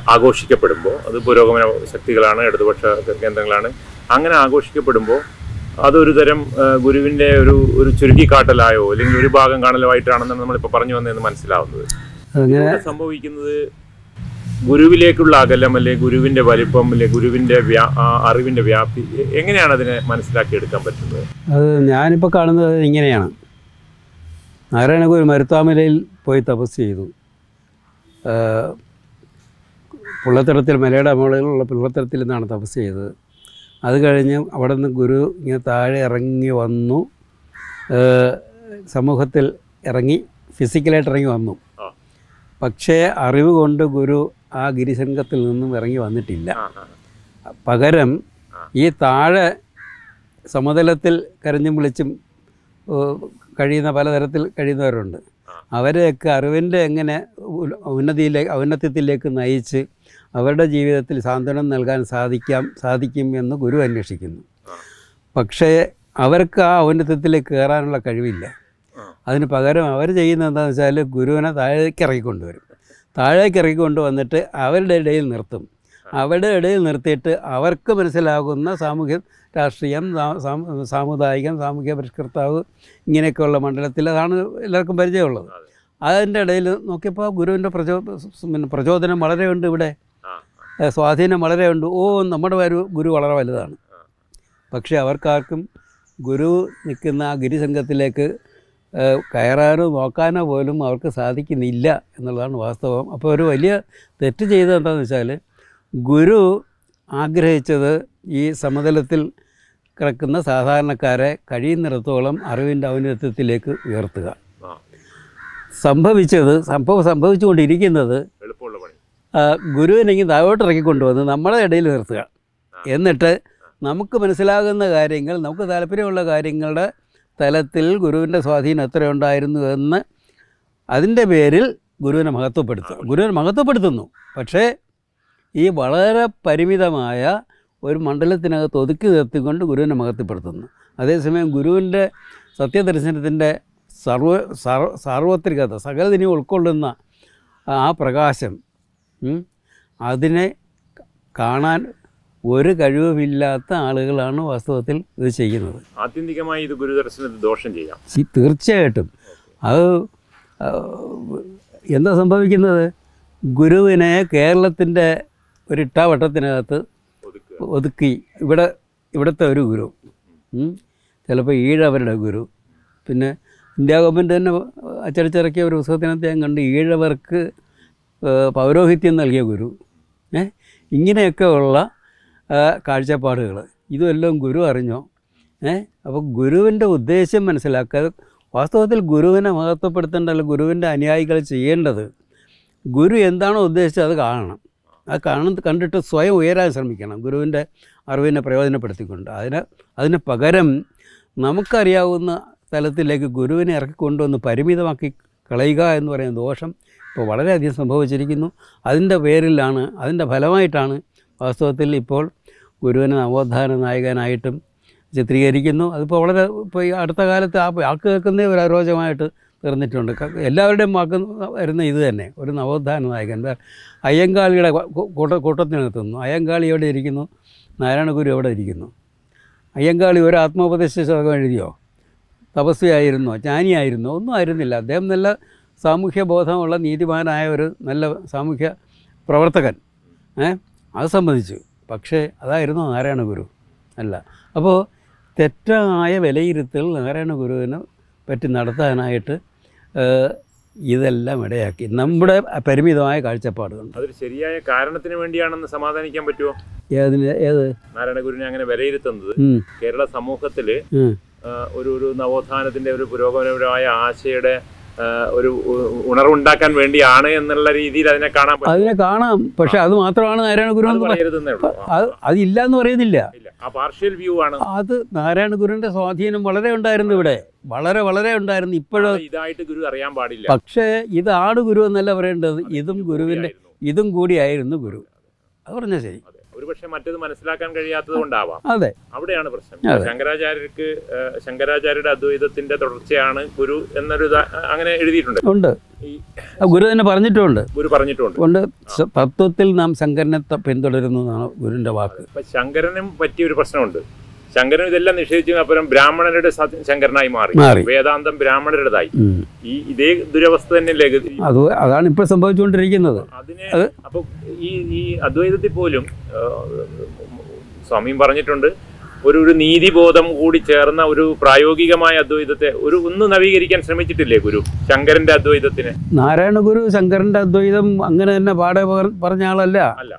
ആഘോഷിക്കപ്പെടുമ്പോൾ, അത് പുരോഗമന ശക്തികളാണ്, ഇടതുപക്ഷ കേന്ദ്രങ്ങളാണ്, അങ്ങനെ ആഘോഷിക്കപ്പെടുമ്പോൾ അതൊരു തരം ഗുരുവിന്റെ ഒരു ചുരുക്കിക്കാട്ടലായോ അല്ലെങ്കിൽ ഒരു ഭാഗം കാണലായിട്ടാണെന്നാണ് നമ്മളിപ്പോൾ പറഞ്ഞു വന്നതെന്ന് മനസ്സിലാവുന്നത്. സംഭവിക്കുന്നത് ഗുരുവിലേക്കുള്ള അകലം അല്ലെ ഗുരുവിന്റെ വലിപ്പം അല്ലെ ഗുരുവിന്റെ അറിവിന്റെ വ്യാപ്തി എങ്ങനെയാണ് അതിനെ മനസ്സിലാക്കിയെടുക്കാൻ പറ്റുന്നത്? അത് ഞാനിപ്പോൾ കാണുന്നത് ഇങ്ങനെയാണ്. നാരായണ ഗുരു മരുത്താമലയിൽ പോയി തപസ് ചെയ്തു. പുള്ളത്തരത്തിൽ മലയുടെ മുകളിലുള്ള പുള്ളത്തരത്തിൽ നിന്നാണ് തപസ് ചെയ്തത്. അത് കഴിഞ്ഞ് അവിടെ നിന്ന് ഗുരു ഇങ്ങനെ താഴെ ഇറങ്ങി വന്നു, സമൂഹത്തിൽ ഇറങ്ങി, ഫിസിക്കലായിട്ട് ഇറങ്ങി വന്നു. പക്ഷേ അറിവ് കൊണ്ട് ഗുരു ആ ഗിരിശൃംഗത്തിൽ നിന്നും ഇറങ്ങി വന്നിട്ടില്ല. പകരം ഈ താഴെ സമതലത്തിൽ കരഞ്ഞും വിളിച്ചും കഴിയുന്ന പലതരത്തിൽ കഴിയുന്നവരുണ്ട്. അവരെയൊക്കെ അറിവിൻ്റെ എങ്ങനെ ഔന്നത്യത്തിലേക്ക് നയിച്ച് അവരുടെ ജീവിതത്തിൽ സാന്ത്വനം നൽകാൻ സാധിക്കും എന്ന് ഗുരു അന്വേഷിക്കുന്നു. പക്ഷേ അവർക്ക് ആ ഔന്നത്യത്തിലേക്ക് കയറാനുള്ള കഴിവില്ല. അതിന് പകരം അവർ ചെയ്യുന്നത് എന്താണെന്ന് വെച്ചാൽ ഗുരുവിനെ താഴേക്ക് ഇറക്കിക്കൊണ്ടുവരും. താഴേക്ക് ഇറക്കിക്കൊണ്ടുവന്നിട്ട് അവരുടെ ഇടയിൽ നിർത്തും. അവരുടെ ഇടയിൽ നിർത്തിയിട്ട് അവർക്ക് മനസ്സിലാകുന്ന സാമൂഹ്യ രാഷ്ട്രീയം, സാമുദായികം, സാമൂഹ്യ പരിഷ്കർത്താവ് ഇങ്ങനെയൊക്കെയുള്ള മണ്ഡലത്തിൽ അതാണ് എല്ലാവർക്കും പരിചയമുള്ളത്. അതിൻ്റെ ഇടയിൽ നോക്കിയപ്പോൾ ഗുരുവിൻ്റെ പ്രചോദനം വളരെ ഉണ്ട്, ഇവിടെ സ്വാധീനം വളരെ ഉണ്ട്. നമ്മുടെ ഗുരു വളരെ വലുതാണ്. പക്ഷേ അവർക്കാർക്കും ഗുരു നിൽക്കുന്ന ആ ഗിരിസംഘത്തിലേക്ക് കയറാനോ നോക്കാനോ പോലും അവർക്ക് സാധിക്കുന്നില്ല എന്നുള്ളതാണ് വാസ്തവം. അപ്പോൾ ഒരു വലിയ തെറ്റ് ചെയ്തത് എന്താണെന്ന് വെച്ചാൽ, ഗുരു ആഗ്രഹിച്ചത് ഈ സമതലത്തിൽ കിടക്കുന്ന സാധാരണക്കാരെ കഴിയുന്നിടത്തോളം അറിവിൻ്റെ ഔന്നത്യത്തിലേക്ക് ഉയർത്തുക. സംഭവിച്ചുകൊണ്ടിരിക്കുന്നത് ഗുരുവിനെങ്കിൽ താഴോട്ട് ഇറക്കിക്കൊണ്ടുവന്ന് നമ്മളെ ഇടയിൽ നിർത്തുക. എന്നിട്ട് നമുക്ക് മനസ്സിലാകുന്ന കാര്യങ്ങൾ, നമുക്ക് താല്പര്യമുള്ള കാര്യങ്ങളുടെ തലത്തിൽ ഗുരുവിൻ്റെ സ്വാധീനം എത്രയുണ്ടായിരുന്നു എന്ന് അതിൻ്റെ പേരിൽ ഗുരുവിനെ മഹത്വപ്പെടുത്തുന്നു. പക്ഷേ ഈ വളരെ പരിമിതമായ ഒരു മണ്ഡലത്തിനകത്ത് ഒതുക്കി നിർത്തിക്കൊണ്ട് ഗുരുവിനെ മഹത്വപ്പെടുത്തുന്നു. അതേസമയം ഗുരുവിൻ്റെ സത്യദർശനത്തിൻ്റെ സാർവത്രികത, സകലതിനെ ഉൾക്കൊള്ളുന്ന ആ പ്രകാശം, അതിനെ കാണാൻ ഒരു കഴിവുമില്ലാത്ത ആളുകളാണ് വാസ്തവത്തിൽ ഇത് ചെയ്യുന്നത്. ആത്യന്തികമായി ഇത് ഗുരുദർശനത്തിന് ദോഷം ചെയ്യാം. തീർച്ചയായിട്ടും. അത് എന്താ സംഭവിക്കുന്നത്? ഗുരുവിനെ കേരളത്തിൻ്റെ ഒരു ഇട്ടാവട്ടത്തിനകത്ത് ഒതുക്കി. ഇവിടുത്തെ ഒരു ഗുരു, ചിലപ്പോൾ ഈഴവരുടെ ഗുരു, പിന്നെ ഇന്ത്യ ഗവൺമെൻറ് തന്നെ അച്ചടിച്ചിറക്കിയ ഒരു പുസ്തകത്തിനകത്ത് ഞാൻ കണ്ട് ഈഴവർക്ക് പൗരോഹിത്യം നൽകിയ ഗുരു. ഇങ്ങനെയൊക്കെ ഉള്ള കാഴ്ചപ്പാടുകൾ ഇതുമെല്ലാം ഗുരു അറിഞ്ഞോ? അപ്പോൾ ഗുരുവിൻ്റെ ഉദ്ദേശം മനസ്സിലാക്കാതെ, വാസ്തവത്തിൽ ഗുരുവിനെ മഹത്വപ്പെടുത്തേണ്ടല്ല ഗുരുവിൻ്റെ അനുയായികൾ ചെയ്യേണ്ടത്. ഗുരു എന്താണോ ഉദ്ദേശിച്ചത് അത് കാണണം. അത് കണ്ടിട്ട് സ്വയം ഉയരാൻ ശ്രമിക്കണം, ഗുരുവിൻ്റെ അറിവിനെ പ്രയോജനപ്പെടുത്തിക്കൊണ്ട്. അതിന് പകരം നമുക്കറിയാവുന്ന തലത്തിലേക്ക് ഗുരുവിനെ ഇറക്കിക്കൊണ്ടുവന്ന് പരിമിതമാക്കി കളയുക എന്ന് പറയുന്ന ദോഷം ഇപ്പോൾ വളരെയധികം സംഭവിച്ചിരിക്കുന്നു. അതിൻ്റെ ഫലമായിട്ടാണ് വാസ്തവത്തിൽ ഇപ്പോൾ ഗുരുവിനെ നവോത്ഥാന നായകനായിട്ടും ചിത്രീകരിക്കുന്നു. അതിപ്പോൾ ഇപ്പോൾ ഈ അടുത്ത കാലത്ത് ആൾക്ക് കേൾക്കുന്നേ ഒരു അരോചകമായിട്ട് തീർന്നിട്ടുണ്ട്. എല്ലാവരുടെയും വാക്ക് വരുന്ന ഇത് തന്നെ, ഒരു നവോത്ഥാന നായകൻ. അയ്യങ്കാളിയുടെ കൂട്ടത്തിൽ നിർത്തുന്നു. അയ്യങ്കാളി എവിടെ ഇരിക്കുന്നു? നാരായണ ഗുരു എവിടെ ഇരിക്കുന്നു? അയ്യങ്കാളി ഒരു ആത്മോപദേശ ശതകം എഴുതിയോ? തപസ്വിയായിരുന്നോ? ജ്ഞാനിയായിരുന്നോ? ഒന്നും ആയിരുന്നില്ല. അദ്ദേഹം നല്ല സാമൂഹ്യ ബോധമുള്ള നീതിമാനായ ഒരു നല്ല സാമൂഹ്യ പ്രവർത്തകൻ. അത് സംബന്ധിച്ചു. പക്ഷേ അതായിരുന്നു നാരായണ ഗുരു? അല്ല. അപ്പോൾ തെറ്റായ വിലയിരുത്തൽ നാരായണ ഗുരുവിനെ പറ്റി നടത്താനായിട്ട് ഇതെല്ലാം ഇടയാക്കി നമ്മുടെ പരിമിതമായ കാഴ്ചപ്പാടുകൾ. അതൊരു ശരിയായ കാരണത്തിന് വേണ്ടിയാണെന്ന് സമാധാനിക്കാൻ പറ്റുമോ? ഏത് നാരായണ ഗുരുവിനെ അങ്ങനെ വിലയിരുത്തുന്നത് കേരള സമൂഹത്തിൽ ഒരു നവോത്ഥാനത്തിന്റെ ഒരു പുരോഗമനപരമായ ആശയുടെ ഒരു ഉണർവുണ്ടാക്കാൻ വേണ്ടിയാണ് എന്നുള്ള രീതിയിൽ അതിനെ കാണാം. പക്ഷെ അത് മാത്രമാണ് നാരായണ ഗുരു അതില്ല എന്ന് പറയുന്നില്ല. പാർഷ്യൽ വ്യൂ ആണ് അത്. നാരായണ ഗുരുവിന്റെ സ്വാധീനം വളരെ ഉണ്ടായിരുന്നു ഇവിടെ, വളരെ വളരെ ഉണ്ടായിരുന്നു. ഇപ്പോഴും ഇതായിട്ട് ഗുരു അറിയാൻ പാടില്ല. പക്ഷേ ഇതാണ് ഗുരു എന്നല്ല പറയേണ്ടത്, ഇതും കൂടിയായിരുന്നു ഗുരു. അത് പറഞ്ഞാൽ ശരി. ഒരുപക്ഷെ മറ്റത് മനസ്സിലാക്കാൻ കഴിയാത്തത് കൊണ്ടാവാം. അതെ, അവിടെയാണ് പ്രശ്നം. ശങ്കരാചാര്യരുടെ അദ്വൈതത്തിന്റെ തുടർച്ചയാണ് ഗുരു എന്നൊരു അങ്ങനെ എഴുതിയിട്ടുണ്ട്. ഗുരു തന്നെ പറഞ്ഞിട്ടുണ്ട്. ഗുരു പറഞ്ഞിട്ടുണ്ട്. തത്വത്തിൽ നാം ശങ്കരനെ പിന്തുടരുന്നു എന്നാണ് ഗുരുവിന്റെ വാക്ക്. ശങ്കരനും പറ്റിയ ഒരു പ്രശ്നമുണ്ട്. ശങ്കരൻ ഇതെല്ലാം നിഷേധിച്ചു അപ്പുറം ബ്രാഹ്മണരുടെ ശങ്കരനായി മാറി, വേദാന്തം ബ്രാഹ്മണരുടേതായി. ഇതേ ദുരവസ്ഥ തന്നെയല്ലേ അതാണ് ഇപ്പോൾ സംഭവിച്ചുകൊണ്ടിരിക്കുന്നത്. അതിന് അപ്പൊ ഈ അദ്വൈതത്തിൽ പോലും സ്വാമിയും പറഞ്ഞിട്ടുണ്ട്, ഒരു നീതിബോധം കൂടി ചേർന്ന ഒരു പ്രായോഗികമായ അദ്വൈതത്തെ ഒന്ന് നവീകരിക്കാൻ ശ്രമിച്ചിട്ടില്ലേ ഗുരു ശങ്കരന്റെ അദ്വൈതത്തിന്? നാരായണ ഗുരു ശങ്കരന്റെ അദ്വൈതം അങ്ങനെ തന്നെ പാടെ പറഞ്ഞ ആളല്ല.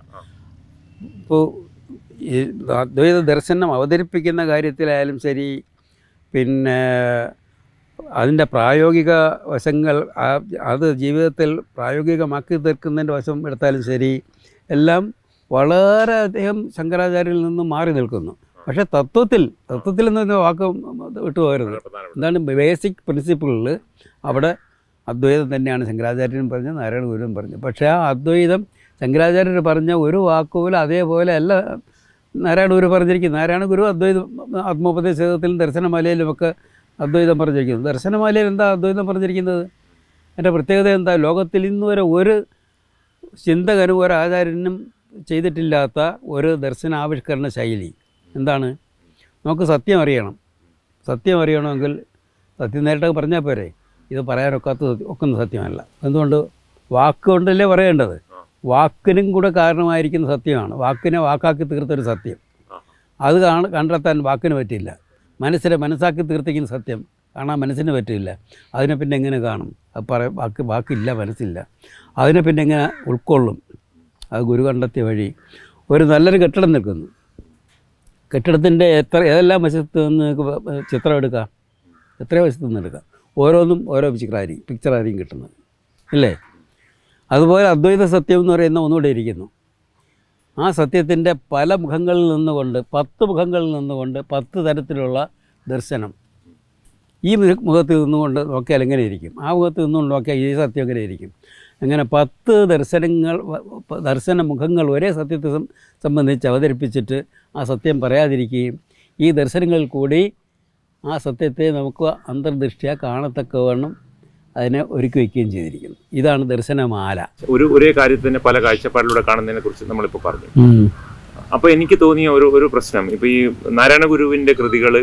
ഇപ്പോൾ ഈ അദ്വൈത ദർശനം അവതരിപ്പിക്കുന്ന കാര്യത്തിലായാലും ശരി, പിന്നെ അതിൻ്റെ പ്രായോഗിക വശങ്ങൾ അത് ജീവിതത്തിൽ പ്രായോഗികമാക്കി തീർക്കുന്നതിൻ്റെ വശം എടുത്താലും ശരി, എല്ലാം വളരെ അധികം ശങ്കരാചാര്യരിൽ നിന്നും മാറി നിൽക്കുന്നു. പക്ഷേ തത്വത്തിൽ എന്ന് പറഞ്ഞ വാക്ക് വിട്ടുപോകരുത്. എന്താണ് ബേസിക് പ്രിൻസിപ്പിളിൽ അവിടെ അദ്വൈതം തന്നെയാണ് ശങ്കരാചാര്യനും പറഞ്ഞത്, നാരായണ ഗുരുവും പറഞ്ഞു. പക്ഷേ ആ അദ്വൈതം ശങ്കരാചാര്യർ പറഞ്ഞ ഒരു വാക്കുപോലും അതേപോലെ അല്ല നാരായണ ഗുരു പറഞ്ഞിരിക്കുന്നത്. നാരായണ ഗുരു അദ്വൈതം ആത്മോപദേശത്തിലും ദർശനമാലയിലുമൊക്കെ അദ്വൈതം പറഞ്ഞിരിക്കുന്നു. ദർശനമാലയിൽ എന്താ അദ്വൈതം പറഞ്ഞിരിക്കുന്നത്? എൻ്റെ പ്രത്യേകത എന്താ? ലോകത്തിൽ ഇന്ന് വരെ ഒരു ചിന്തകനും ഒരു ആചാര്യനും ചെയ്തിട്ടില്ലാത്ത ഒരു ദർശനാവിഷ്കരണ ശൈലി. എന്താണ്? നമുക്ക് സത്യം അറിയണമെങ്കിൽ സത്യം നേരിട്ടൊക്കെ പറഞ്ഞാൽ പോരെ. ഇത് ഒക്കുന്ന സത്യമല്ല. എന്തുകൊണ്ട്? വാക്കുകൊണ്ടല്ലേ പറയേണ്ടത്. വാക്കിനും കൂടെ കാരണമായിരിക്കുന്ന സത്യമാണ്. വാക്കിനെ വാക്കാക്കി തീർത്തൊരു സത്യം അത് കണ്ടെത്താൻ വാക്കിന് പറ്റില്ല. മനസ്സാക്കി തീർത്തിക്കുന്ന സത്യം കാണാൻ മനസ്സിന് പറ്റില്ല. അതിനെ പിന്നെ എങ്ങനെ കാണും? അത് വാക്കില്ല, മനസ്സില്ല. അതിനെ പിന്നെ എങ്ങനെ ഉൾക്കൊള്ളും? അത് ഗുരു കണ്ടെത്തിയ വഴി. ഒരു നല്ലൊരു കെട്ടിടം നിൽക്കുന്നു. കെട്ടിടത്തിൻ്റെ ഏതെല്ലാം വശത്ത് നിന്ന് ചിത്രം എടുക്കാം? എത്രയോ വശത്ത് നിന്ന് എടുക്കാം. ഓരോന്നും ഓരോ പിക്ചറായിരിക്കും കിട്ടുന്നത്, ഇല്ലേ? അതുപോലെ അദ്വൈത സത്യം എന്ന് പറയുന്ന ഒന്നുകൂടെ ഇരിക്കുന്നു. ആ സത്യത്തിൻ്റെ പല മുഖങ്ങളിൽ നിന്നുകൊണ്ട് 10 മുഖങ്ങളിൽ നിന്നുകൊണ്ട് 10 തരത്തിലുള്ള ദർശനം. ഈ മുഖത്തിൽ നിന്നുകൊണ്ട് നോക്കിയാൽ എങ്ങനെ ഇരിക്കും? ആ മുഖത്ത് നിന്നുകൊണ്ട് നോക്കിയാൽ ഈ സത്യം എങ്ങനെ ഇരിക്കും? അങ്ങനെ 10 ദർശന മുഖങ്ങൾ ഒരേ സത്യത്തെ സംബന്ധിച്ച് അവതരിപ്പിച്ചിട്ട് ആ സത്യം പറയാതിരിക്കുകയും ഈ ദർശനങ്ങളിൽ കൂടി ആ സത്യത്തെ നമുക്ക് അന്തർദൃഷ്ടിയ കാണത്തക്കവണ്ണം അതിനെ ഒരുക്കി വയ്ക്കുകയും ചെയ്തിരിക്കുന്നു. ഇതാണ് ദർശനമാല. ഒരേ കാര്യത്തിനെ പല കാഴ്ചപ്പാടിലൂടെ കാണുന്നതിനെ കുറിച്ച് നമ്മളിപ്പോൾ പറഞ്ഞു. അപ്പോൾ എനിക്ക് തോന്നിയ ഒരു പ്രശ്നം, ഇപ്പോൾ ഈ നാരായണ ഗുരുവിൻ്റെ കൃതികൾ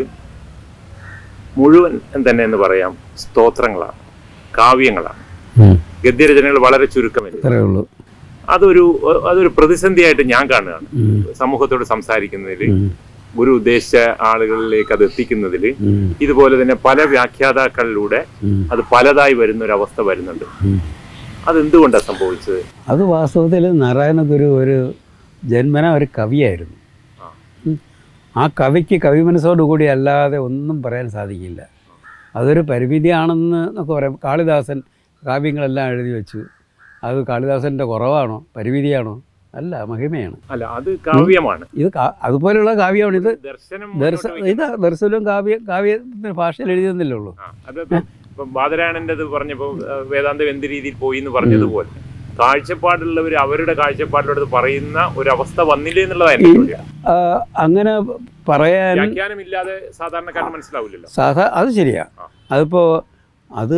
മുഴുവൻ തന്നെ എന്ന് പറയാം സ്തോത്രങ്ങളാണ്, കാവ്യങ്ങളാണ്. ഗദ്യരചനകൾ വളരെ ചുരുക്കമേ ഉള്ളൂ. അതൊരു പ്രതിസന്ധിയായിട്ട് ഞാൻ കാണുകയാണ്. സമൂഹത്തോട് സംസാരിക്കുന്നതിൽ, ഗുരു ഉദ്ദേശിച്ച ആളുകളിലേക്ക് അത് എത്തിക്കുന്നതിൽ ഇതുപോലെ തന്നെ പല വ്യാഖ്യാതാക്കളിലൂടെ അത് പലതായി വരുന്നൊരവസ്ഥ വരുന്നുണ്ട്. അതെന്തുകൊണ്ടാണ് സംഭവിച്ചത്? അത് വാസ്തവത്തിൽ നാരായണ ഗുരു ഒരു ജന്മന ഒരു കവിയായിരുന്നു. ആ കവിക്ക് കവി മനസ്സോടുകൂടി അല്ലാതെ ഒന്നും പറയാൻ സാധിക്കില്ല. അതൊരു എന്നൊക്കെ പറയാം. കാളിദാസൻ കാവ്യങ്ങളെല്ലാം എഴുതി വെച്ചു. അത് കാളിദാസൻ്റെ കുറവാണോ, പരിമിതിയാണോ? അല്ല, മഹിമയാണ്. അല്ല, അത് കാവ്യമാണ്. ഇത് അതുപോലെയുള്ള കാവ്യമാണ്. ഇത് ദർശനവും കാവ്യത്തിന് ഭാഷയിൽ എഴുതിയെന്നില്ലേ ഉള്ളൂ. ബാദരായണൻ്റെ പറഞ്ഞപ്പോൾ വേദാന്തം എന്ത് രീതിയിൽ പോയി എന്ന് പറഞ്ഞതുപോലെ കാഴ്ചപ്പാടുള്ളവർ അവരുടെ കാഴ്ചപ്പാടിലോട് പറയുന്ന ഒരവസ്ഥ വന്നില്ലേ എന്നുള്ളതായിരുന്നു. അങ്ങനെ പറയാൻ വ്യാഖ്യാനമില്ലാതെ സാധാരണക്കാരന് മനസ്സിലാവില്ലല്ലോ. അത് ശരിയാ. അതിപ്പോൾ അത്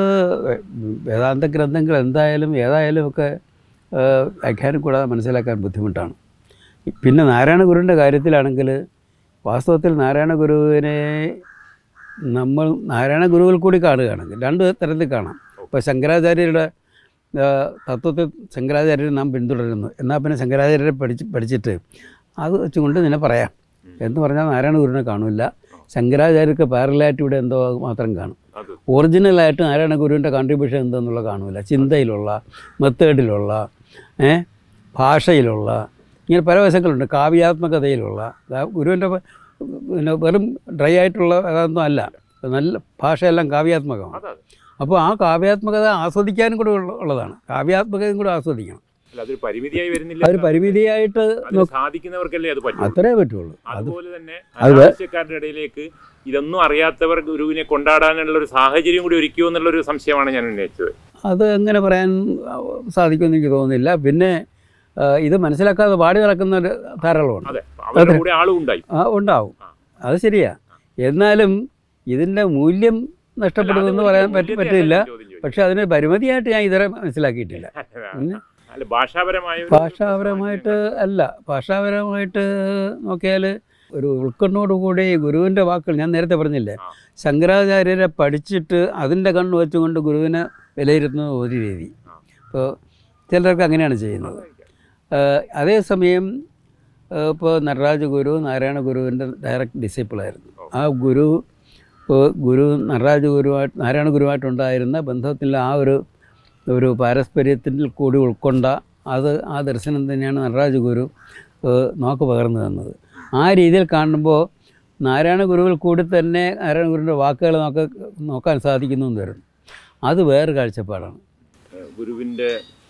വേദാന്ത ഗ്രന്ഥങ്ങൾ ഏതായാലും ഒക്കെ വ്യാഖ്യാനം കൂടാതെ മനസ്സിലാക്കാൻ ബുദ്ധിമുട്ടാണ്. പിന്നെ നാരായണ ഗുരുവിൻ്റെ കാര്യത്തിലാണെങ്കിൽ വാസ്തവത്തിൽ നാരായണ ഗുരുവിനെ നമ്മൾ നാരായണ ഗുരുവിൽ കൂടി കാണുകയാണെങ്കിൽ 2 തരത്തിൽ കാണാം. ഇപ്പോൾ ശങ്കരാചാര്യരുടെ തത്വത്തെ ശങ്കരാചാര്യരെ നാം പിന്തുടരുന്നു. എന്നാൽ പിന്നെ ശങ്കരാചാര്യരെ പഠിച്ചിട്ട് അത് വെച്ചുകൊണ്ട് നിന്നെ പറയാം എന്ന് പറഞ്ഞാൽ നാരായണ ഗുരുവിനെ കാണില്ല. ശങ്കരാചാര്യർക്ക് പാരലായിട്ട് ഇവിടെ എന്തോ മാത്രം കാണും. ഒറിജിനലായിട്ട് നാരായണ ഗുരുവിൻ്റെ കോൺട്രിബ്യൂഷൻ എന്തെന്നുള്ള കാണില്ല. ചിന്തയിലുള്ള, മെത്തേഡിലുള്ള, ഭാഷയിലുള്ള, ഇങ്ങനെ പല വശങ്ങളുണ്ട്. കാവ്യാത്മകതയിലുള്ള, ഗുരുവിൻ്റെ പിന്നെ വെറും ഡ്രൈ ആയിട്ടുള്ള അതൊന്നും അല്ല. നല്ല ഭാഷയെല്ലാം കാവ്യാത്മകമാണ്. അപ്പോൾ ആ കാവ്യാത്മകത ആസ്വദിക്കാനും കൂടെ ഉള്ളതാണ്. കാവ്യാത്മകതയും കൂടെ ആസ്വദിക്കണം. അതൊരു പരിമിതിയായിട്ട് സാധിക്കുന്നവർക്കല്ലേ അത് പറ്റും. അത്രേ പറ്റുള്ളൂ. അതുപോലെ തന്നെ ആവശ്യക്കാരുടെ ഇടയിലേക്ക് ഇതൊന്നും അറിയാത്തവർ ഗുരുവിനെ കൊണ്ടാടാനുള്ള ഒരു സാഹചര്യം കൂടി ഒരുക്കിയോ എന്നുള്ളൊരു സംശയമാണ് ഞാൻ ഉന്നയിച്ചത്. അത് എങ്ങനെ പറയാൻ സാധിക്കുമെന്ന് എനിക്ക് തോന്നുന്നില്ല. പിന്നെ ഇത് മനസ്സിലാക്കാതെ പാടി നടക്കുന്ന ഒരു ധാരാളമുണ്ട്. ഉണ്ടാവും, അത് ശരിയാ. എന്നാലും ഇതിൻ്റെ മൂല്യം നഷ്ടപ്പെടുമെന്ന് പറയാൻ പറ്റില്ല. പക്ഷെ അതിന് പരിമിതിയായിട്ട് ഞാൻ ഇതുവരെ മനസ്സിലാക്കിയിട്ടില്ല. ഭാഷാപരമായിട്ട് നോക്കിയാൽ ഒരു ഉൾക്കണ്ണോടുകൂടി ഗുരുവിൻ്റെ വാക്കുകൾ ഞാൻ നേരത്തെ പറഞ്ഞില്ലേ, ശങ്കരാചാര്യരെ പഠിച്ചിട്ട് അതിൻ്റെ കണ്ണ് വെച്ചുകൊണ്ട് ഗുരുവിനെ വിലയിരുത്തുന്നത് ഒരു രീതി. ഇപ്പോൾ ചിലർക്ക് അങ്ങനെയാണ് ചെയ്യുന്നത്. അതേസമയം ഇപ്പോൾ നടരാജ ഗുരു നാരായണ ഗുരുവിൻ്റെ ഡയറക്റ്റ് ഡിസിപ്പിളായിരുന്നു. ആ ഗുരു നാരായണ ഗുരുവായിട്ടുണ്ടായിരുന്ന ബന്ധത്തിൽ ആ ഒരു പാരസ്പര്യത്തിൽ കൂടി ഉൾക്കൊണ്ട ആ ദർശനം തന്നെയാണ് നടരാജ ഗുരു നമുക്ക് പകർന്നു തന്നത്. ആ രീതിയിൽ കാണുമ്പോൾ നാരായണ ഗുരുവിൽ കൂടി തന്നെ നാരായണ ഗുരുവിൻ്റെ വാക്കുകൾ നോക്കാൻ സാധിക്കുന്നു എന്ന് വരും. അത് വേറെ കാഴ്ചപ്പാടാണ്. ഗുരുവിൻ്റെ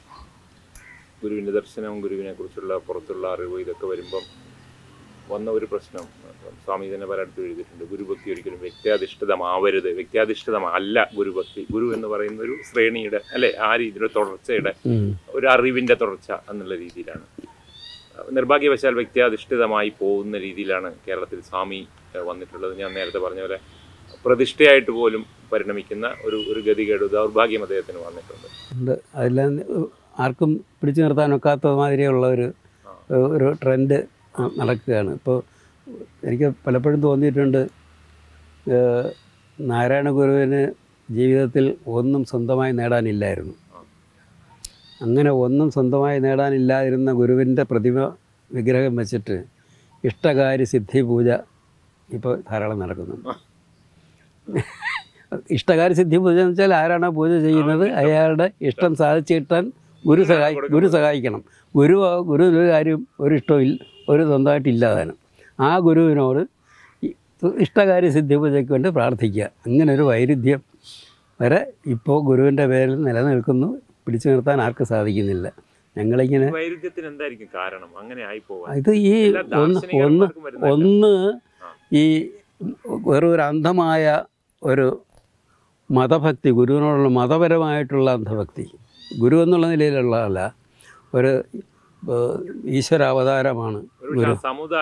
ദർശനം, ഗുരുവിനെ കുറിച്ചുള്ള പുറത്തുള്ള അറിവ്, ഇതൊക്കെ വരുമ്പം വന്ന ഒരു പ്രശ്നം സ്വാമി തന്നെ പലയിടത്തും എഴുതിയിട്ടുണ്ട്. ഗുരുഭക്തി ഒരിക്കലും വ്യക്തിയാധിഷ്ഠിതമാവരുത്, വ്യക്തിയാധിഷ്ഠിതമല്ല ഗുരുഭക്തി. ഗുരു എന്ന് പറയുന്ന ഒരു ശ്രേണിയുടെ അല്ലെ ആ രീതിയിലുള്ള തുടർച്ചയുടെ ഒരു അറിവിൻ്റെ തുടർച്ച എന്നുള്ള രീതിയിലാണ്. നിർഭാഗ്യവശാൽ വ്യക്തിയാധിഷ്ഠിതമായി പോകുന്ന രീതിയിലാണ് കേരളത്തിൽ സ്വാമി വന്നിട്ടുള്ളത്. ഞാൻ നേരത്തെ പറഞ്ഞ പോലെ പ്രതിഷ്ഠയായിട്ട് പോലും പരിണമിക്കുന്ന ഒരു ഗതികേട്, ദൗർഭാഗ്യം അദ്ദേഹത്തിന് വന്നിട്ടുണ്ട്. അതെല്ലാം ആർക്കും പിടിച്ചു നിർത്താനൊക്കാത്ത മാതിരിയുള്ള ഒരു ട്രെൻഡ് നടക്കുകയാണ്. ഇപ്പോൾ എനിക്ക് പലപ്പോഴും തോന്നിയിട്ടുണ്ട്, നാരായണ ഗുരുവിന് ജീവിതത്തിൽ ഒന്നും സ്വന്തമായി നേടാനില്ലായിരുന്നു. അങ്ങനെ ഒന്നും സ്വന്തമായി നേടാനില്ലാതിരുന്ന ഗുരുവിൻ്റെ പ്രതിമ വിഗ്രഹം വെച്ചിട്ട് ഇഷ്ടകാര്യ സിദ്ധി പൂജ ഇപ്പോൾ ധാരാളം നടക്കുന്നുണ്ട്. ഇഷ്ടകാര്യ സിദ്ധി പൂജ എന്ന് വെച്ചാൽ ആരാണോ പൂജ ചെയ്യുന്നത് അയാളുടെ ഇഷ്ടം സാധിച്ചു കിട്ടാൻ ഗുരു സഹായിക്കണം. ഗുരുവിനൊരു കാര്യം ഒരു സ്വന്തമായിട്ടില്ലാതാനും ആ ഗുരുവിനോട് ഇഷ്ടകാര്യ സിദ്ധി പൂജയ്ക്ക് വേണ്ടി പ്രാർത്ഥിക്കുക. അങ്ങനെ ഒരു വൈരുദ്ധ്യം വരെ ഇപ്പോൾ ഗുരുവിൻ്റെ പേരിൽ നിലനിൽക്കുന്നു. പിടിച്ചു നിർത്താൻ ആർക്കും സാധിക്കുന്നില്ല. ഞങ്ങളിങ്ങനെ വൈരുദ്ധ്യത്തിന് എന്തായിരിക്കും കാരണം? അങ്ങനെ ആയിപ്പോവാൻ ഇത് ഈ ഒന്ന് ഈ വേറൊരു അന്ധമായ ഒരു മതഭക്തി, ഗുരുവിനോടുള്ള മതപരമായിട്ടുള്ള അന്ധഭക്തി. ഗുരു എന്നുള്ള നിലയിലുള്ളതല്ല, ഒരു ഈശ്വരാവതാരമാണ് ഗുരു.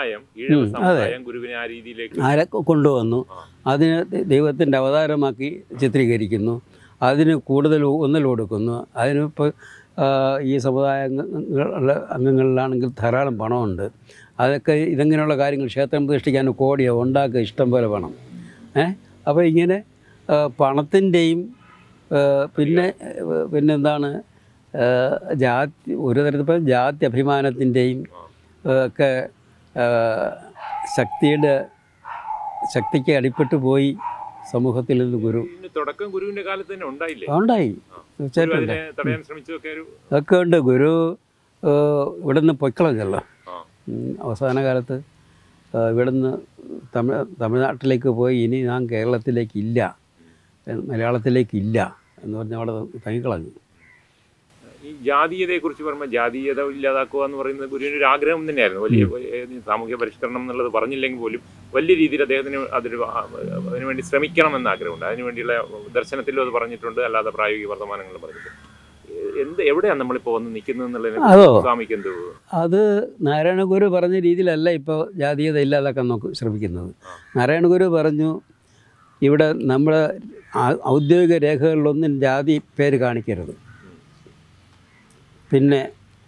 ആരെ കൊണ്ടുവന്നു അതിന് ദൈവത്തിൻ്റെ അവതാരമാക്കി ചിത്രീകരിക്കുന്നു, അതിന് കൂടുതൽ ഊന്നൽ കൊടുക്കുന്നു. അതിനിപ്പോൾ ഈ സമുദായ അംഗങ്ങളിലാണെങ്കിൽ ധാരാളം പണമുണ്ട്. അതൊക്കെ ഇതെങ്ങനെയുള്ള കാര്യങ്ങൾ, ക്ഷേത്രം പ്രതിഷ്ഠിക്കാൻ കോടിയോ ഉണ്ടാക്കുക ഇഷ്ടം പോലെ പണം. അപ്പോൾ ഇങ്ങനെ പണത്തിൻ്റെയും പിന്നെന്താണ് ഒരു തരത്തിൽ ജാതി അഭിമാനത്തിൻ്റെയും ഒക്കെ ശക്തിക്ക് അടിപ്പെട്ടു പോയി സമൂഹത്തിൽ നിന്ന് ഗുരു. തുടക്കം ഗുരുവിൻ്റെ കാലത്ത് തന്നെ ഉണ്ടായി, തീർച്ചയായിട്ടും അതൊക്കെ ഉണ്ട്. ഗുരു ഇവിടെ നിന്ന് പൊയ്ക്കളഞ്ഞല്ലോ അവസാന കാലത്ത്. ഇവിടുന്ന് തമിഴ്നാട്ടിലേക്ക് പോയി, ഇനി ഞാൻ കേരളത്തിലേക്കില്ല, മലയാളത്തിലേക്കില്ല എന്ന് പറഞ്ഞ് അവിടെ തങ്ങിക്കളഞ്ഞു. ഈ ജാതീയതയെക്കുറിച്ച് പറയുമ്പോൾ ജാതീയത ഇല്ലാതാക്കുക എന്ന് പറയുന്നത് ഗുരുവിൻ്റെ ഒരു ആഗ്രഹം തന്നെയായിരുന്നു. വലിയ സാമൂഹ്യ പരിഷ്കരണം എന്നുള്ളത് പറഞ്ഞില്ലെങ്കിൽ പോലും വലിയ രീതിയിൽ അദ്ദേഹത്തിന് അതിനുവേണ്ടി ശ്രമിക്കണമെന്ന് ആഗ്രഹമുണ്ട്. അതിനുവേണ്ടിയുള്ള ദർശനത്തിലും അത് പറഞ്ഞിട്ടുണ്ട്, അല്ലാതെ പ്രായോഗിക വർത്തമാനങ്ങളും പറഞ്ഞിട്ടുണ്ട്. എവിടെയാണ് നമ്മളിപ്പോൾ വന്ന് നിൽക്കുന്നത് എന്നുള്ളതിനെ സ്വാമിക്ക് എന്ത്? അത് നാരായണ ഗുരു പറഞ്ഞ രീതിയിലല്ല ഇപ്പോൾ ജാതീയത ഇല്ലാതാക്കാൻ ശ്രമിക്കുന്നത്. നാരായണ ഗുരു പറഞ്ഞു, ഇവിടെ നമ്മുടെ ഔദ്യോഗിക രേഖകളിലൊന്നും ജാതി പേര് കാണിക്കരുത്. പിന്നെ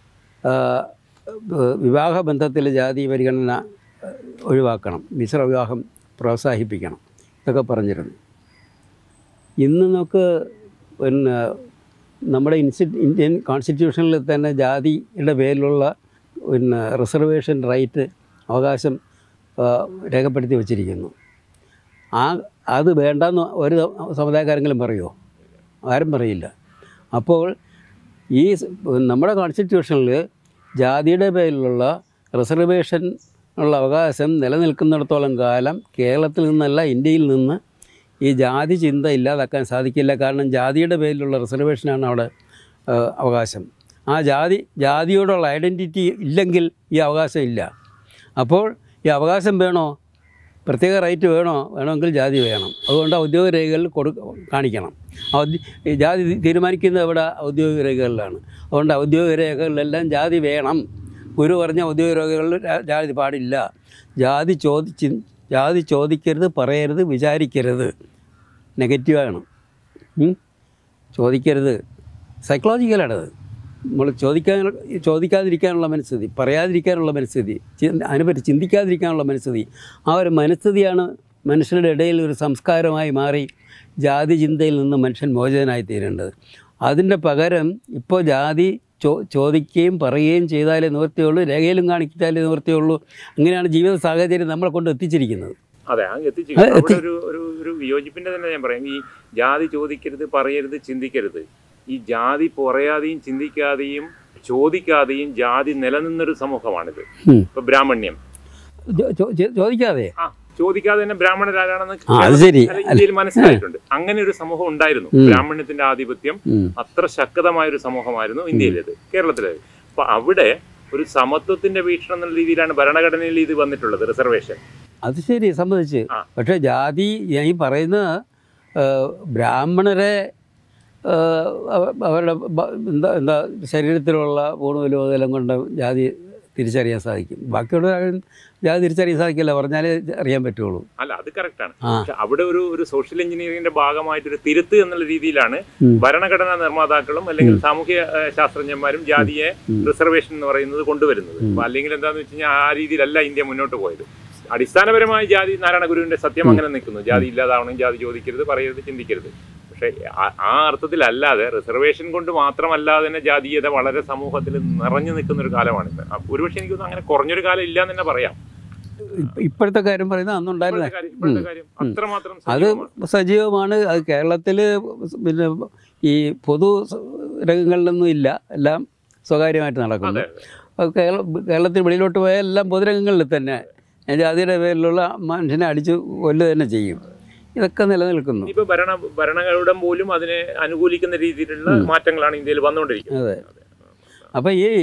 വിവാഹബന്ധത്തിൽ ജാതി പരിഗണന ഒഴിവാക്കണം, മിശ്ര വിവാഹം പ്രോത്സാഹിപ്പിക്കണം, ഇതൊക്കെ പറഞ്ഞിരുന്നു. ഇന്ന് നമുക്ക് നമ്മുടെ ഇന്ത്യൻ കോൺസ്റ്റിറ്റ്യൂഷനിൽ തന്നെ ജാതിയുടെ പേരിലുള്ള റിസർവേഷൻ റൈറ്റ്, അവകാശം രേഖപ്പെടുത്തി വച്ചിരിക്കുന്നു. അത് വേണ്ടെന്ന് ഒരു സമുദായക്കാരെങ്കിലും പറയുമോ? ആരും പറയില്ല. അപ്പോൾ ഈ നമ്മുടെ കോൺസ്റ്റിറ്റ്യൂഷനിൽ ജാതിയുടെ പേരിലുള്ള റിസർവേഷൻ ഉള്ള അവകാശം നിലനിൽക്കുന്നിടത്തോളം കാലം കേരളത്തിൽ നിന്നല്ല ഇന്ത്യയിൽ നിന്ന് ഈ ജാതി ചിന്ത ഇല്ലാതാക്കാൻ സാധിക്കില്ല. കാരണം ജാതിയുടെ പേരിലുള്ള റിസർവേഷനാണ് അവിടെ അവകാശം. ആ ജാതിയോടുള്ള ഐഡൻറ്റിറ്റി ഇല്ലെങ്കിൽ ഈ അവകാശം ഇല്ല. അപ്പോൾ ഈ അവകാശം വേണോ, പ്രത്യേക റൈറ്റ് വേണമെങ്കിൽ ജാതി വേണം. അതുകൊണ്ട് ഔദ്യോഗിക രേഖകളിൽ കാണിക്കണം. ജാതി തീരുമാനിക്കുന്നത് ഇവിടെ ഔദ്യോഗിക രേഖകളിലാണ്. അതുകൊണ്ട് ഔദ്യോഗിക രേഖകളിലെല്ലാം ജാതി വേണം. ഗുരു പറഞ്ഞ ഔദ്യോഗിക രേഖകളിൽ ജാതി പാടില്ല. ജാതി ചോദിക്കരുത്, പറയരുത്, വിചാരിക്കരുത്. നെഗറ്റീവാണ്. ചോദിക്കരുത്, സൈക്കോളജിക്കലാണത്. നമ്മൾ ചോദിക്കാതിരിക്കാനുള്ള മനസ്ഥിതി, പറയാതിരിക്കാനുള്ള മനസ്ഥിതി, അതിനെപ്പറ്റി ചിന്തിക്കാതിരിക്കാനുള്ള മനസ്ഥിതി, ആ ഒരു മനസ്ഥിതിയാണ് മനുഷ്യരുടെ ഇടയിൽ ഒരു സംസ്കാരമായി മാറി ജാതി ചിന്തയിൽ നിന്ന് മനുഷ്യൻ മോചിതനായി തീരേണ്ടത്. അതിൻ്റെ പകരം ഇപ്പോൾ ജാതി ചോദിക്കുകയും പറയുകയും ചെയ്താലേ നിവൃത്തിയുള്ളൂ, രേഖയിലും കാണിച്ചാലേ നിവൃത്തിയുള്ളൂ. അങ്ങനെയാണ് ജീവിത സാഹചര്യം നമ്മളെ കൊണ്ട് എത്തിച്ചിരിക്കുന്നത്. അതെ, ഒരു വിയോജിപ്പിന്റെ തന്നെ ഞാൻ പറയാം. ഈ ജാതി ചോദിക്കരുത്, പറയരുത്, ചിന്തിക്കരുത്. ഈ ജാതി പറയാതെയും ചിന്തിക്കാതെയും ചോദിക്കാതെയും ജാതി നിലനിന്നൊരു സമൂഹമാണിത്. ഇപ്പൊ ബ്രാഹ്മണ്യം ചോദിക്കാതെ തന്നെ ബ്രാഹ്മണരാരാണെന്ന് ഇന്ത്യയിൽ മനസ്സിലായിട്ടുണ്ട്. അങ്ങനെ ഒരു സമൂഹം ഉണ്ടായിരുന്നു. ബ്രാഹ്മണ്യത്തിന്റെ ആധിപത്യം അത്ര ശക്തമായ ഒരു സമൂഹമായിരുന്നു ഇന്ത്യയിലേത്, കേരളത്തിലേത്. അപ്പൊ അവിടെ ഒരു സമത്വത്തിന്റെ വീക്ഷണം എന്നുള്ള രീതിയിലാണ് ഭരണഘടനയിൽ ഇത് വന്നിട്ടുള്ളത്, റിസർവേഷൻ. അത് ശരി, സമ്മതിച്ച്. പക്ഷേ ജാതി ഞാൻ ഈ പറയുന്ന ബ്രാഹ്മണരെ അവരുടെ എന്താ ശരീരത്തിലുള്ള ഊണുവിലോ ഇതെല്ലാം കൊണ്ട് ജാതി തിരിച്ചറിയാൻ സാധിക്കും. ബാക്കിയുള്ള ജാതി തിരിച്ചറിയാൻ സാധിക്കില്ല, പറഞ്ഞാലേ അറിയാൻ പറ്റുള്ളൂ. അല്ല, അത് കറക്റ്റാണ്. പക്ഷെ അവിടെ ഒരു സോഷ്യൽ എഞ്ചിനീയറിംഗിന്റെ ഭാഗമായിട്ടൊരു തിരുത്ത് എന്നുള്ള രീതിയിലാണ് ഭരണഘടനാ നിർമ്മാതാക്കളും അല്ലെങ്കിൽ സാമൂഹ്യ ശാസ്ത്രജ്ഞന്മാരും ജാതിയെ റിസർവേഷൻ എന്ന് പറയുന്നത് കൊണ്ടുവരുന്നത്. അല്ലെങ്കിൽ എന്താണെന്ന് വെച്ച് കഴിഞ്ഞാൽ ആ രീതിയിലല്ല ഇന്ത്യ മുന്നോട്ട് പോയത്. അടിസ്ഥാനപരമായി ജാതി നാരായണ ഗുരുവിന്റെ സത്യം അങ്ങനെ നിൽക്കുന്നു. ജാതി ഇല്ലാതാവണം, ജാതി ചോദിക്കരുത്, പറയരുത്, ചിന്തിക്കരുത്. പക്ഷെ ആ അർത്ഥത്തിലല്ലാതെ റിസർവേഷൻ കൊണ്ട് മാത്രമല്ലാതെ തന്നെ ജാതീയത വളരെ സമൂഹത്തിൽ നിറഞ്ഞു നിൽക്കുന്ന ഒരു കാലമാണിത്. ഒരുപക്ഷെ എനിക്കൊന്നും അങ്ങനെ കുറഞ്ഞൊരു കാലം ഇല്ല എന്ന് തന്നെ പറയാം. ഇപ്പോഴത്തെ കാര്യം പറയുന്നത് അന്നുണ്ടായിരുന്ന അത്രമാത്രം അത് സജീവമാണ്. അത് കേരളത്തിൽ പിന്നെ ഈ പൊതു രംഗങ്ങളിലൊന്നും ഇല്ല, എല്ലാം സ്വകാര്യമായിട്ട് നടക്കുന്നു. കേരളത്തിൽ വെളിയിലോട്ട് പോയാൽ എല്ലാം പൊതുരംഗങ്ങളിൽ തന്നെ ജാതിയുടെ പേരിലുള്ള മനുഷ്യനെ അടിച്ച് കൊല്ലുക തന്നെ ചെയ്യും. ഇതൊക്കെ നിലനിൽക്കുന്നു. ഇപ്പൊ ഭരണകൂടം പോലും അതിനെ അനുകൂലിക്കുന്ന രീതിയിലുള്ള മാറ്റങ്ങളാണ് ഇന്ത്യയിൽ വന്നുകൊണ്ടിരിക്കുന്നത്. അതെ. അപ്പം ഈ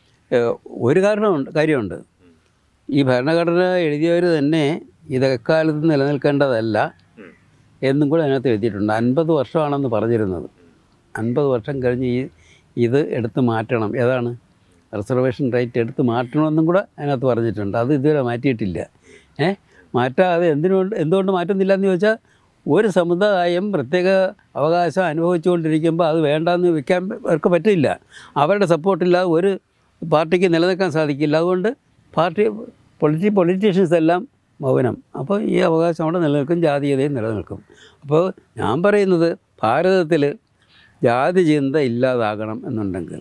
ഒരു കാര്യമുണ്ട്. ഈ ഭരണഘടന എഴുതിയവർ തന്നെ ഇത് എക്കാലത്ത് നിലനിൽക്കേണ്ടതല്ല എന്നും കൂടെ അതിനകത്ത് എഴുതിയിട്ടുണ്ട്. 50 വർഷമാണെന്ന് പറഞ്ഞിരുന്നത്. 50 വർഷം കഴിഞ്ഞ് ഇത് എടുത്ത് മാറ്റണം. ഏതാണ് റിസർവേഷൻ റൈറ്റ് എടുത്ത് മാറ്റണമെന്നും കൂടെ അതിനകത്ത് പറഞ്ഞിട്ടുണ്ട്. അത് ഇതുവരെ മാറ്റിയിട്ടില്ല. മാറ്റാതെ എന്തുകൊണ്ട് മാറ്റുന്നില്ല എന്ന് ചോദിച്ചാൽ, ഒരു സമുദായം പ്രത്യേക അവകാശം അനുഭവിച്ചുകൊണ്ടിരിക്കുമ്പോൾ അത് വേണ്ടാന്ന് വെക്കാൻ അവർക്ക് പറ്റില്ല. അവരുടെ സപ്പോർട്ടില്ലാതെ ഒരു പാർട്ടിക്ക് നിലനിൽക്കാൻ സാധിക്കില്ല. അതുകൊണ്ട് പൊളിറ്റീഷ്യൻസ് എല്ലാം മൗനം. അപ്പോൾ ഈ അവകാശം അവിടെ നിലനിൽക്കും, ജാതീയതയും നിലനിൽക്കും. അപ്പോൾ ഞാൻ പറയുന്നത്, ഭാരതത്തിൽ ജാതി ചിന്ത ഇല്ലാതാകണം എന്നുണ്ടെങ്കിൽ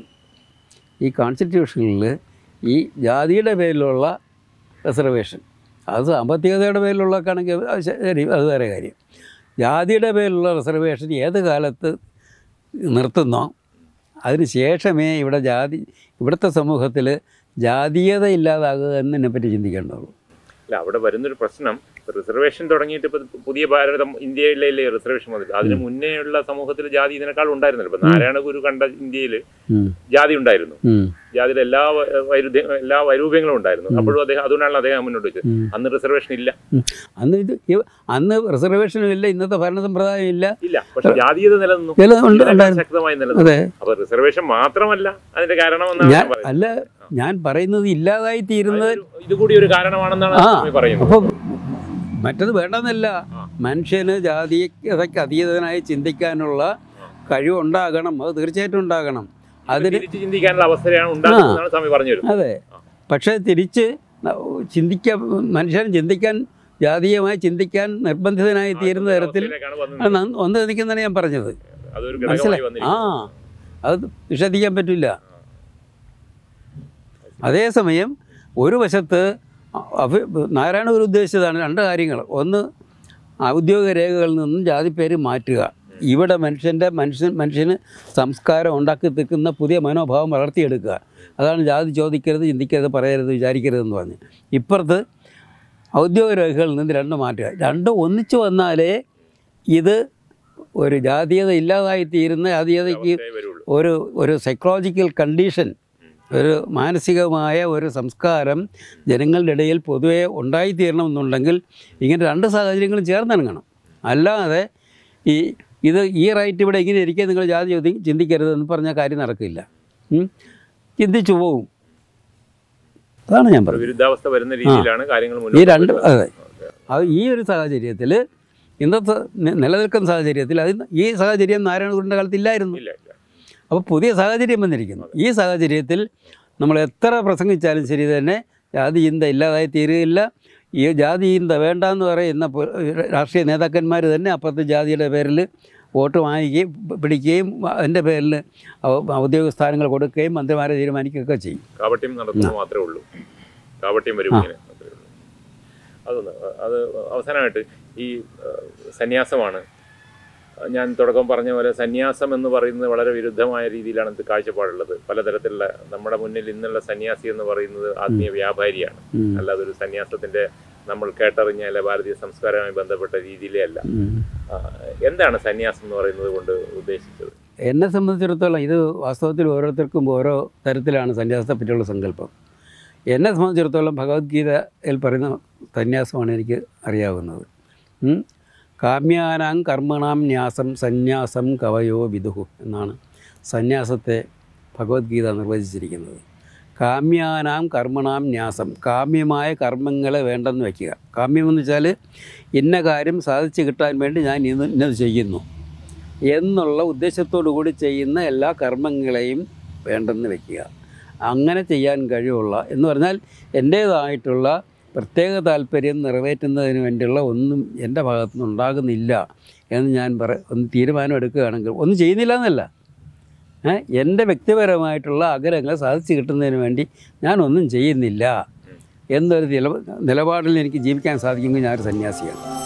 ഈ കോൺസ്റ്റിറ്റ്യൂഷനിൽ ഈ ജാതിയുടെ പേരിലുള്ള റിസർവേഷൻ, അത് സാമ്പത്തികതയുടെ പേരിലുള്ളതൊക്കെയാണെങ്കിൽ ശരി, അത് വേറെ കാര്യം. ജാതിയുടെ പേരിലുള്ള റിസർവേഷൻ ഏത് കാലത്ത് നിർത്തുന്നോ അതിന് ശേഷമേ ഇവിടുത്തെ സമൂഹത്തിൽ ജാതീയത ഇല്ലാതാകുക എന്നതിനെപ്പറ്റി ചിന്തിക്കേണ്ടതുള്ളൂ. അല്ല, അവിടെ വരുന്നൊരു പ്രശ്നം, റിസർവേഷൻ തുടങ്ങിയിട്ട് ഇപ്പോൾ പുതിയ ഭാരതം ഇന്ത്യയിലെ റിസർവേഷൻ വന്നിട്ട് അതിന് മുന്നേ ഉള്ള സമൂഹത്തിൽ ജാതി ഇതിനേക്കാൾ ഉണ്ടായിരുന്നല്ലോ. ഇപ്പൊ നാരായണ ഗുരു കണ്ട ഇന്ത്യയിൽ ജാതി ഉണ്ടായിരുന്നു. ജാതിയുടെ എല്ലാ വൈരൂപ്യങ്ങളും ഉണ്ടായിരുന്നു. അപ്പോഴും അതുകൊണ്ടാണ് അദ്ദേഹം മുന്നോട്ട് വെച്ചത്. അന്ന് റിസർവേഷൻ ഇല്ല. അന്ന് റിസർവേഷനും ഇല്ല, ഇന്നത്തെ ഭരണ സമ്പ്രദായം ഇല്ല. പക്ഷെ ജാതീയത നിലനിന്നു, ശക്തമായി നിലനിന്നു. അപ്പൊ റിസർവേഷൻ മാത്രമല്ല അതിന്റെ കാരണം അല്ല, ഞാൻ പറയുന്നത് ഇല്ലാതായി തീരുന്നത് ഇതുകൂടി ഒരു കാരണമാണെന്നാണ് പറയുന്നത്. അപ്പം മറ്റത് വേണ്ടെന്നല്ല, മനുഷ്യന് ജാതിക്ക് അതീതനായി ചിന്തിക്കാനുള്ള കഴിവുണ്ടാകണം. അത് തീർച്ചയായിട്ടും ഉണ്ടാകണം. അതിന് ചിന്തിക്കാനുള്ള അവസരമാണ് ഉണ്ടാകുന്നതാണ് സ്വാമി പറഞ്ഞു വരുന്നത്. അതെ, പക്ഷേ തിരിച്ച് മനുഷ്യൻ ചിന്തിക്കാൻ, ജാതീയമായി ചിന്തിക്കാൻ നിർബന്ധിതനായി തീരുന്ന തരത്തിൽ ഒന്ന് നിൽക്കുന്നതാണ് ഞാൻ പറഞ്ഞത്. മനസ്സിലായി? അത് നിഷേധിക്കാൻ പറ്റില്ല. അതേസമയം ഒരു വശത്ത് നാരായണ ഗുരു ഉദ്ദേശിച്ചതാണ് 2 കാര്യങ്ങൾ. ഒന്ന്, ഔദ്യോഗിക രേഖകളിൽ നിന്നും ജാതിപ്പേര് മാറ്റുക. ഇവിടെ മനുഷ്യന് സംസ്കാരം ഉണ്ടാക്കി തീർക്കുന്ന പുതിയ മനോഭാവം വളർത്തിയെടുക്കുക. അതാണ് ജാതി ചോദിക്കരുത്, ചിന്തിക്കരുത്, പറയരുത്, വിചാരിക്കരുതെന്ന് പറഞ്ഞ്. ഇപ്പുറത്ത് ഔദ്യോഗിക രേഖകളിൽ നിന്ന് 2 മാറ്റുക. 2 ഒന്നിച്ചു വന്നാലേ ഇത് ഒരു ജാതീയത ഇല്ലാതായിത്തീരുന്ന, ജാതീയതയ്ക്ക് ഒരു സൈക്കോളജിക്കൽ കണ്ടീഷൻ, ഒരു മാനസികമായ ഒരു സംസ്കാരം ജനങ്ങളുടെ ഇടയിൽ പൊതുവെ ഉണ്ടായിത്തീരണമെന്നുണ്ടെങ്കിൽ ഇങ്ങനെ 2 സാഹചര്യങ്ങളും ചേർന്നിണങ്ങണം. അല്ലാതെ ഈ റൈറ്റ് ഇവിടെ ഇങ്ങനെ ഇരിക്കുക, നിങ്ങൾ ജാതി ചിന്തിക്കരുതെന്ന് പറഞ്ഞാൽ കാര്യം നടക്കില്ല. ചിന്തിച്ചു പോവും. അതാണ് ഞാൻ പറഞ്ഞത്. വിരുദ്ധാവസ്ഥ വരുന്ന രീതിയിലാണ് കാര്യങ്ങൾ. അതെ, ഈ ഒരു സാഹചര്യത്തിൽ, ഇന്നത്തെ നിലനിൽക്കുന്ന സാഹചര്യത്തിൽ, ഈ സാഹചര്യം നാരായണ ഗുരുവിൻ്റെ കാലത്ത് ഇല്ലായിരുന്നു. അപ്പോൾ പുതിയ സാഹചര്യം വന്നിരിക്കുന്നു. ഈ സാഹചര്യത്തിൽ നമ്മൾ എത്ര പ്രസംഗിച്ചാലും ശരി തന്നെ ജാതി ചിന്ത ഇല്ലാതായി തീരുകയില്ല. ഈ ജാതി ചിന്ത വേണ്ടെന്ന് പറയുന്ന രാഷ്ട്രീയ നേതാക്കന്മാർ തന്നെ അപ്പുറത്തെ ജാതിയുടെ പേരിൽ വോട്ട് വാങ്ങിക്കുകയും പിടിക്കുകയും അതിൻ്റെ പേരിൽ ഔദ്യോഗിക സ്ഥാനങ്ങൾ കൊടുക്കുകയും മന്ത്രിമാരെ തീരുമാനിക്കുകയൊക്കെ ചെയ്യും. കാപട്യം നടത്തുന്നത് മാത്രമേ ഉള്ളൂ. കാപട്യം വരും ഇങ്ങനെ. അതൊന്ന് അത് അവസാനമായിട്ട് ഈ സന്യാസമാണ്. ഞാൻ തുടക്കം പറഞ്ഞ പോലെ സന്യാസം എന്ന് പറയുന്നത് വളരെ വിരുദ്ധമായ രീതിയിലാണ് ഇത് കാഴ്ചപ്പാടുള്ളത്. പലതരത്തിലുള്ള നമ്മുടെ മുന്നിൽ ഇന്നുള്ള സന്യാസി എന്ന് പറയുന്നത് ആത്മീയ വ്യാപാരിയാണ്, അല്ലാതെ ഒരു സന്യാസത്തിന്റെ നമ്മൾ കേട്ടറിഞ്ഞ അല്ല ഭാരതീയ സംസ്കാരവുമായി ബന്ധപ്പെട്ട രീതിയിലേ അല്ല. എന്താണ് സന്യാസം എന്ന് പറയുന്നത് കൊണ്ട് ഉദ്ദേശിച്ചത്? എന്നെ സംബന്ധിച്ചിടത്തോളം ഇത് വാസ്തവത്തിൽ ഓരോരുത്തർക്കും ഓരോ തരത്തിലാണ് സന്യാസത്തെ പറ്റിയുള്ള സങ്കല്പം. എന്നെ സംബന്ധിച്ചിടത്തോളം ഭഗവത്ഗീതയിൽ പറയുന്ന സന്യാസമാണ് എനിക്ക് അറിയാവുന്നത്. കാമ്യാനാം കർമ്മണാം ന്യാസം സന്യാസം കവയോ വിദുഹു എന്നാണ് സന്യാസത്തെ ഭഗവത്ഗീത നിർവചിച്ചിരിക്കുന്നത്. കാമ്യാനാം കർമ്മണാം ന്യാസം, കാമ്യമായ കർമ്മങ്ങളെ വേണ്ടെന്ന് വയ്ക്കുക. കാമ്യമെന്ന് വെച്ചാൽ ഇന്ന കാര്യം സാധിച്ചു കിട്ടാൻ വേണ്ടി ഞാൻ ഇന്നത് ചെയ്യുന്നു എന്നുള്ള ഉദ്ദേശത്തോടു കൂടി ചെയ്യുന്ന എല്ലാ കർമ്മങ്ങളെയും വേണ്ടെന്ന് വയ്ക്കുക. അങ്ങനെ ചെയ്യാൻ കഴിവുള്ള എന്ന് പറഞ്ഞാൽ എൻ്റേതായിട്ടുള്ള പ്രത്യേക താല്പര്യം നിറവേറ്റുന്നതിന് വേണ്ടിയുള്ള ഒന്നും എൻ്റെ ഭാഗത്തുനിന്ന് ഉണ്ടാകുന്നില്ല എന്ന് ഞാൻ ഒന്ന് തീരുമാനം എടുക്കുകയാണെങ്കിൽ, ഒന്നും ചെയ്യുന്നില്ല എന്നല്ല, എൻ്റെ വ്യക്തിപരമായിട്ടുള്ള ആഗ്രഹങ്ങൾ സാധിച്ചു കിട്ടുന്നതിന് വേണ്ടി ഞാനൊന്നും ചെയ്യുന്നില്ല എന്നൊരു നിലപാടിൽ എനിക്ക് ജീവിക്കാൻ സാധിക്കുമെങ്കിൽ ഞാനൊരു സന്യാസിയാണ്.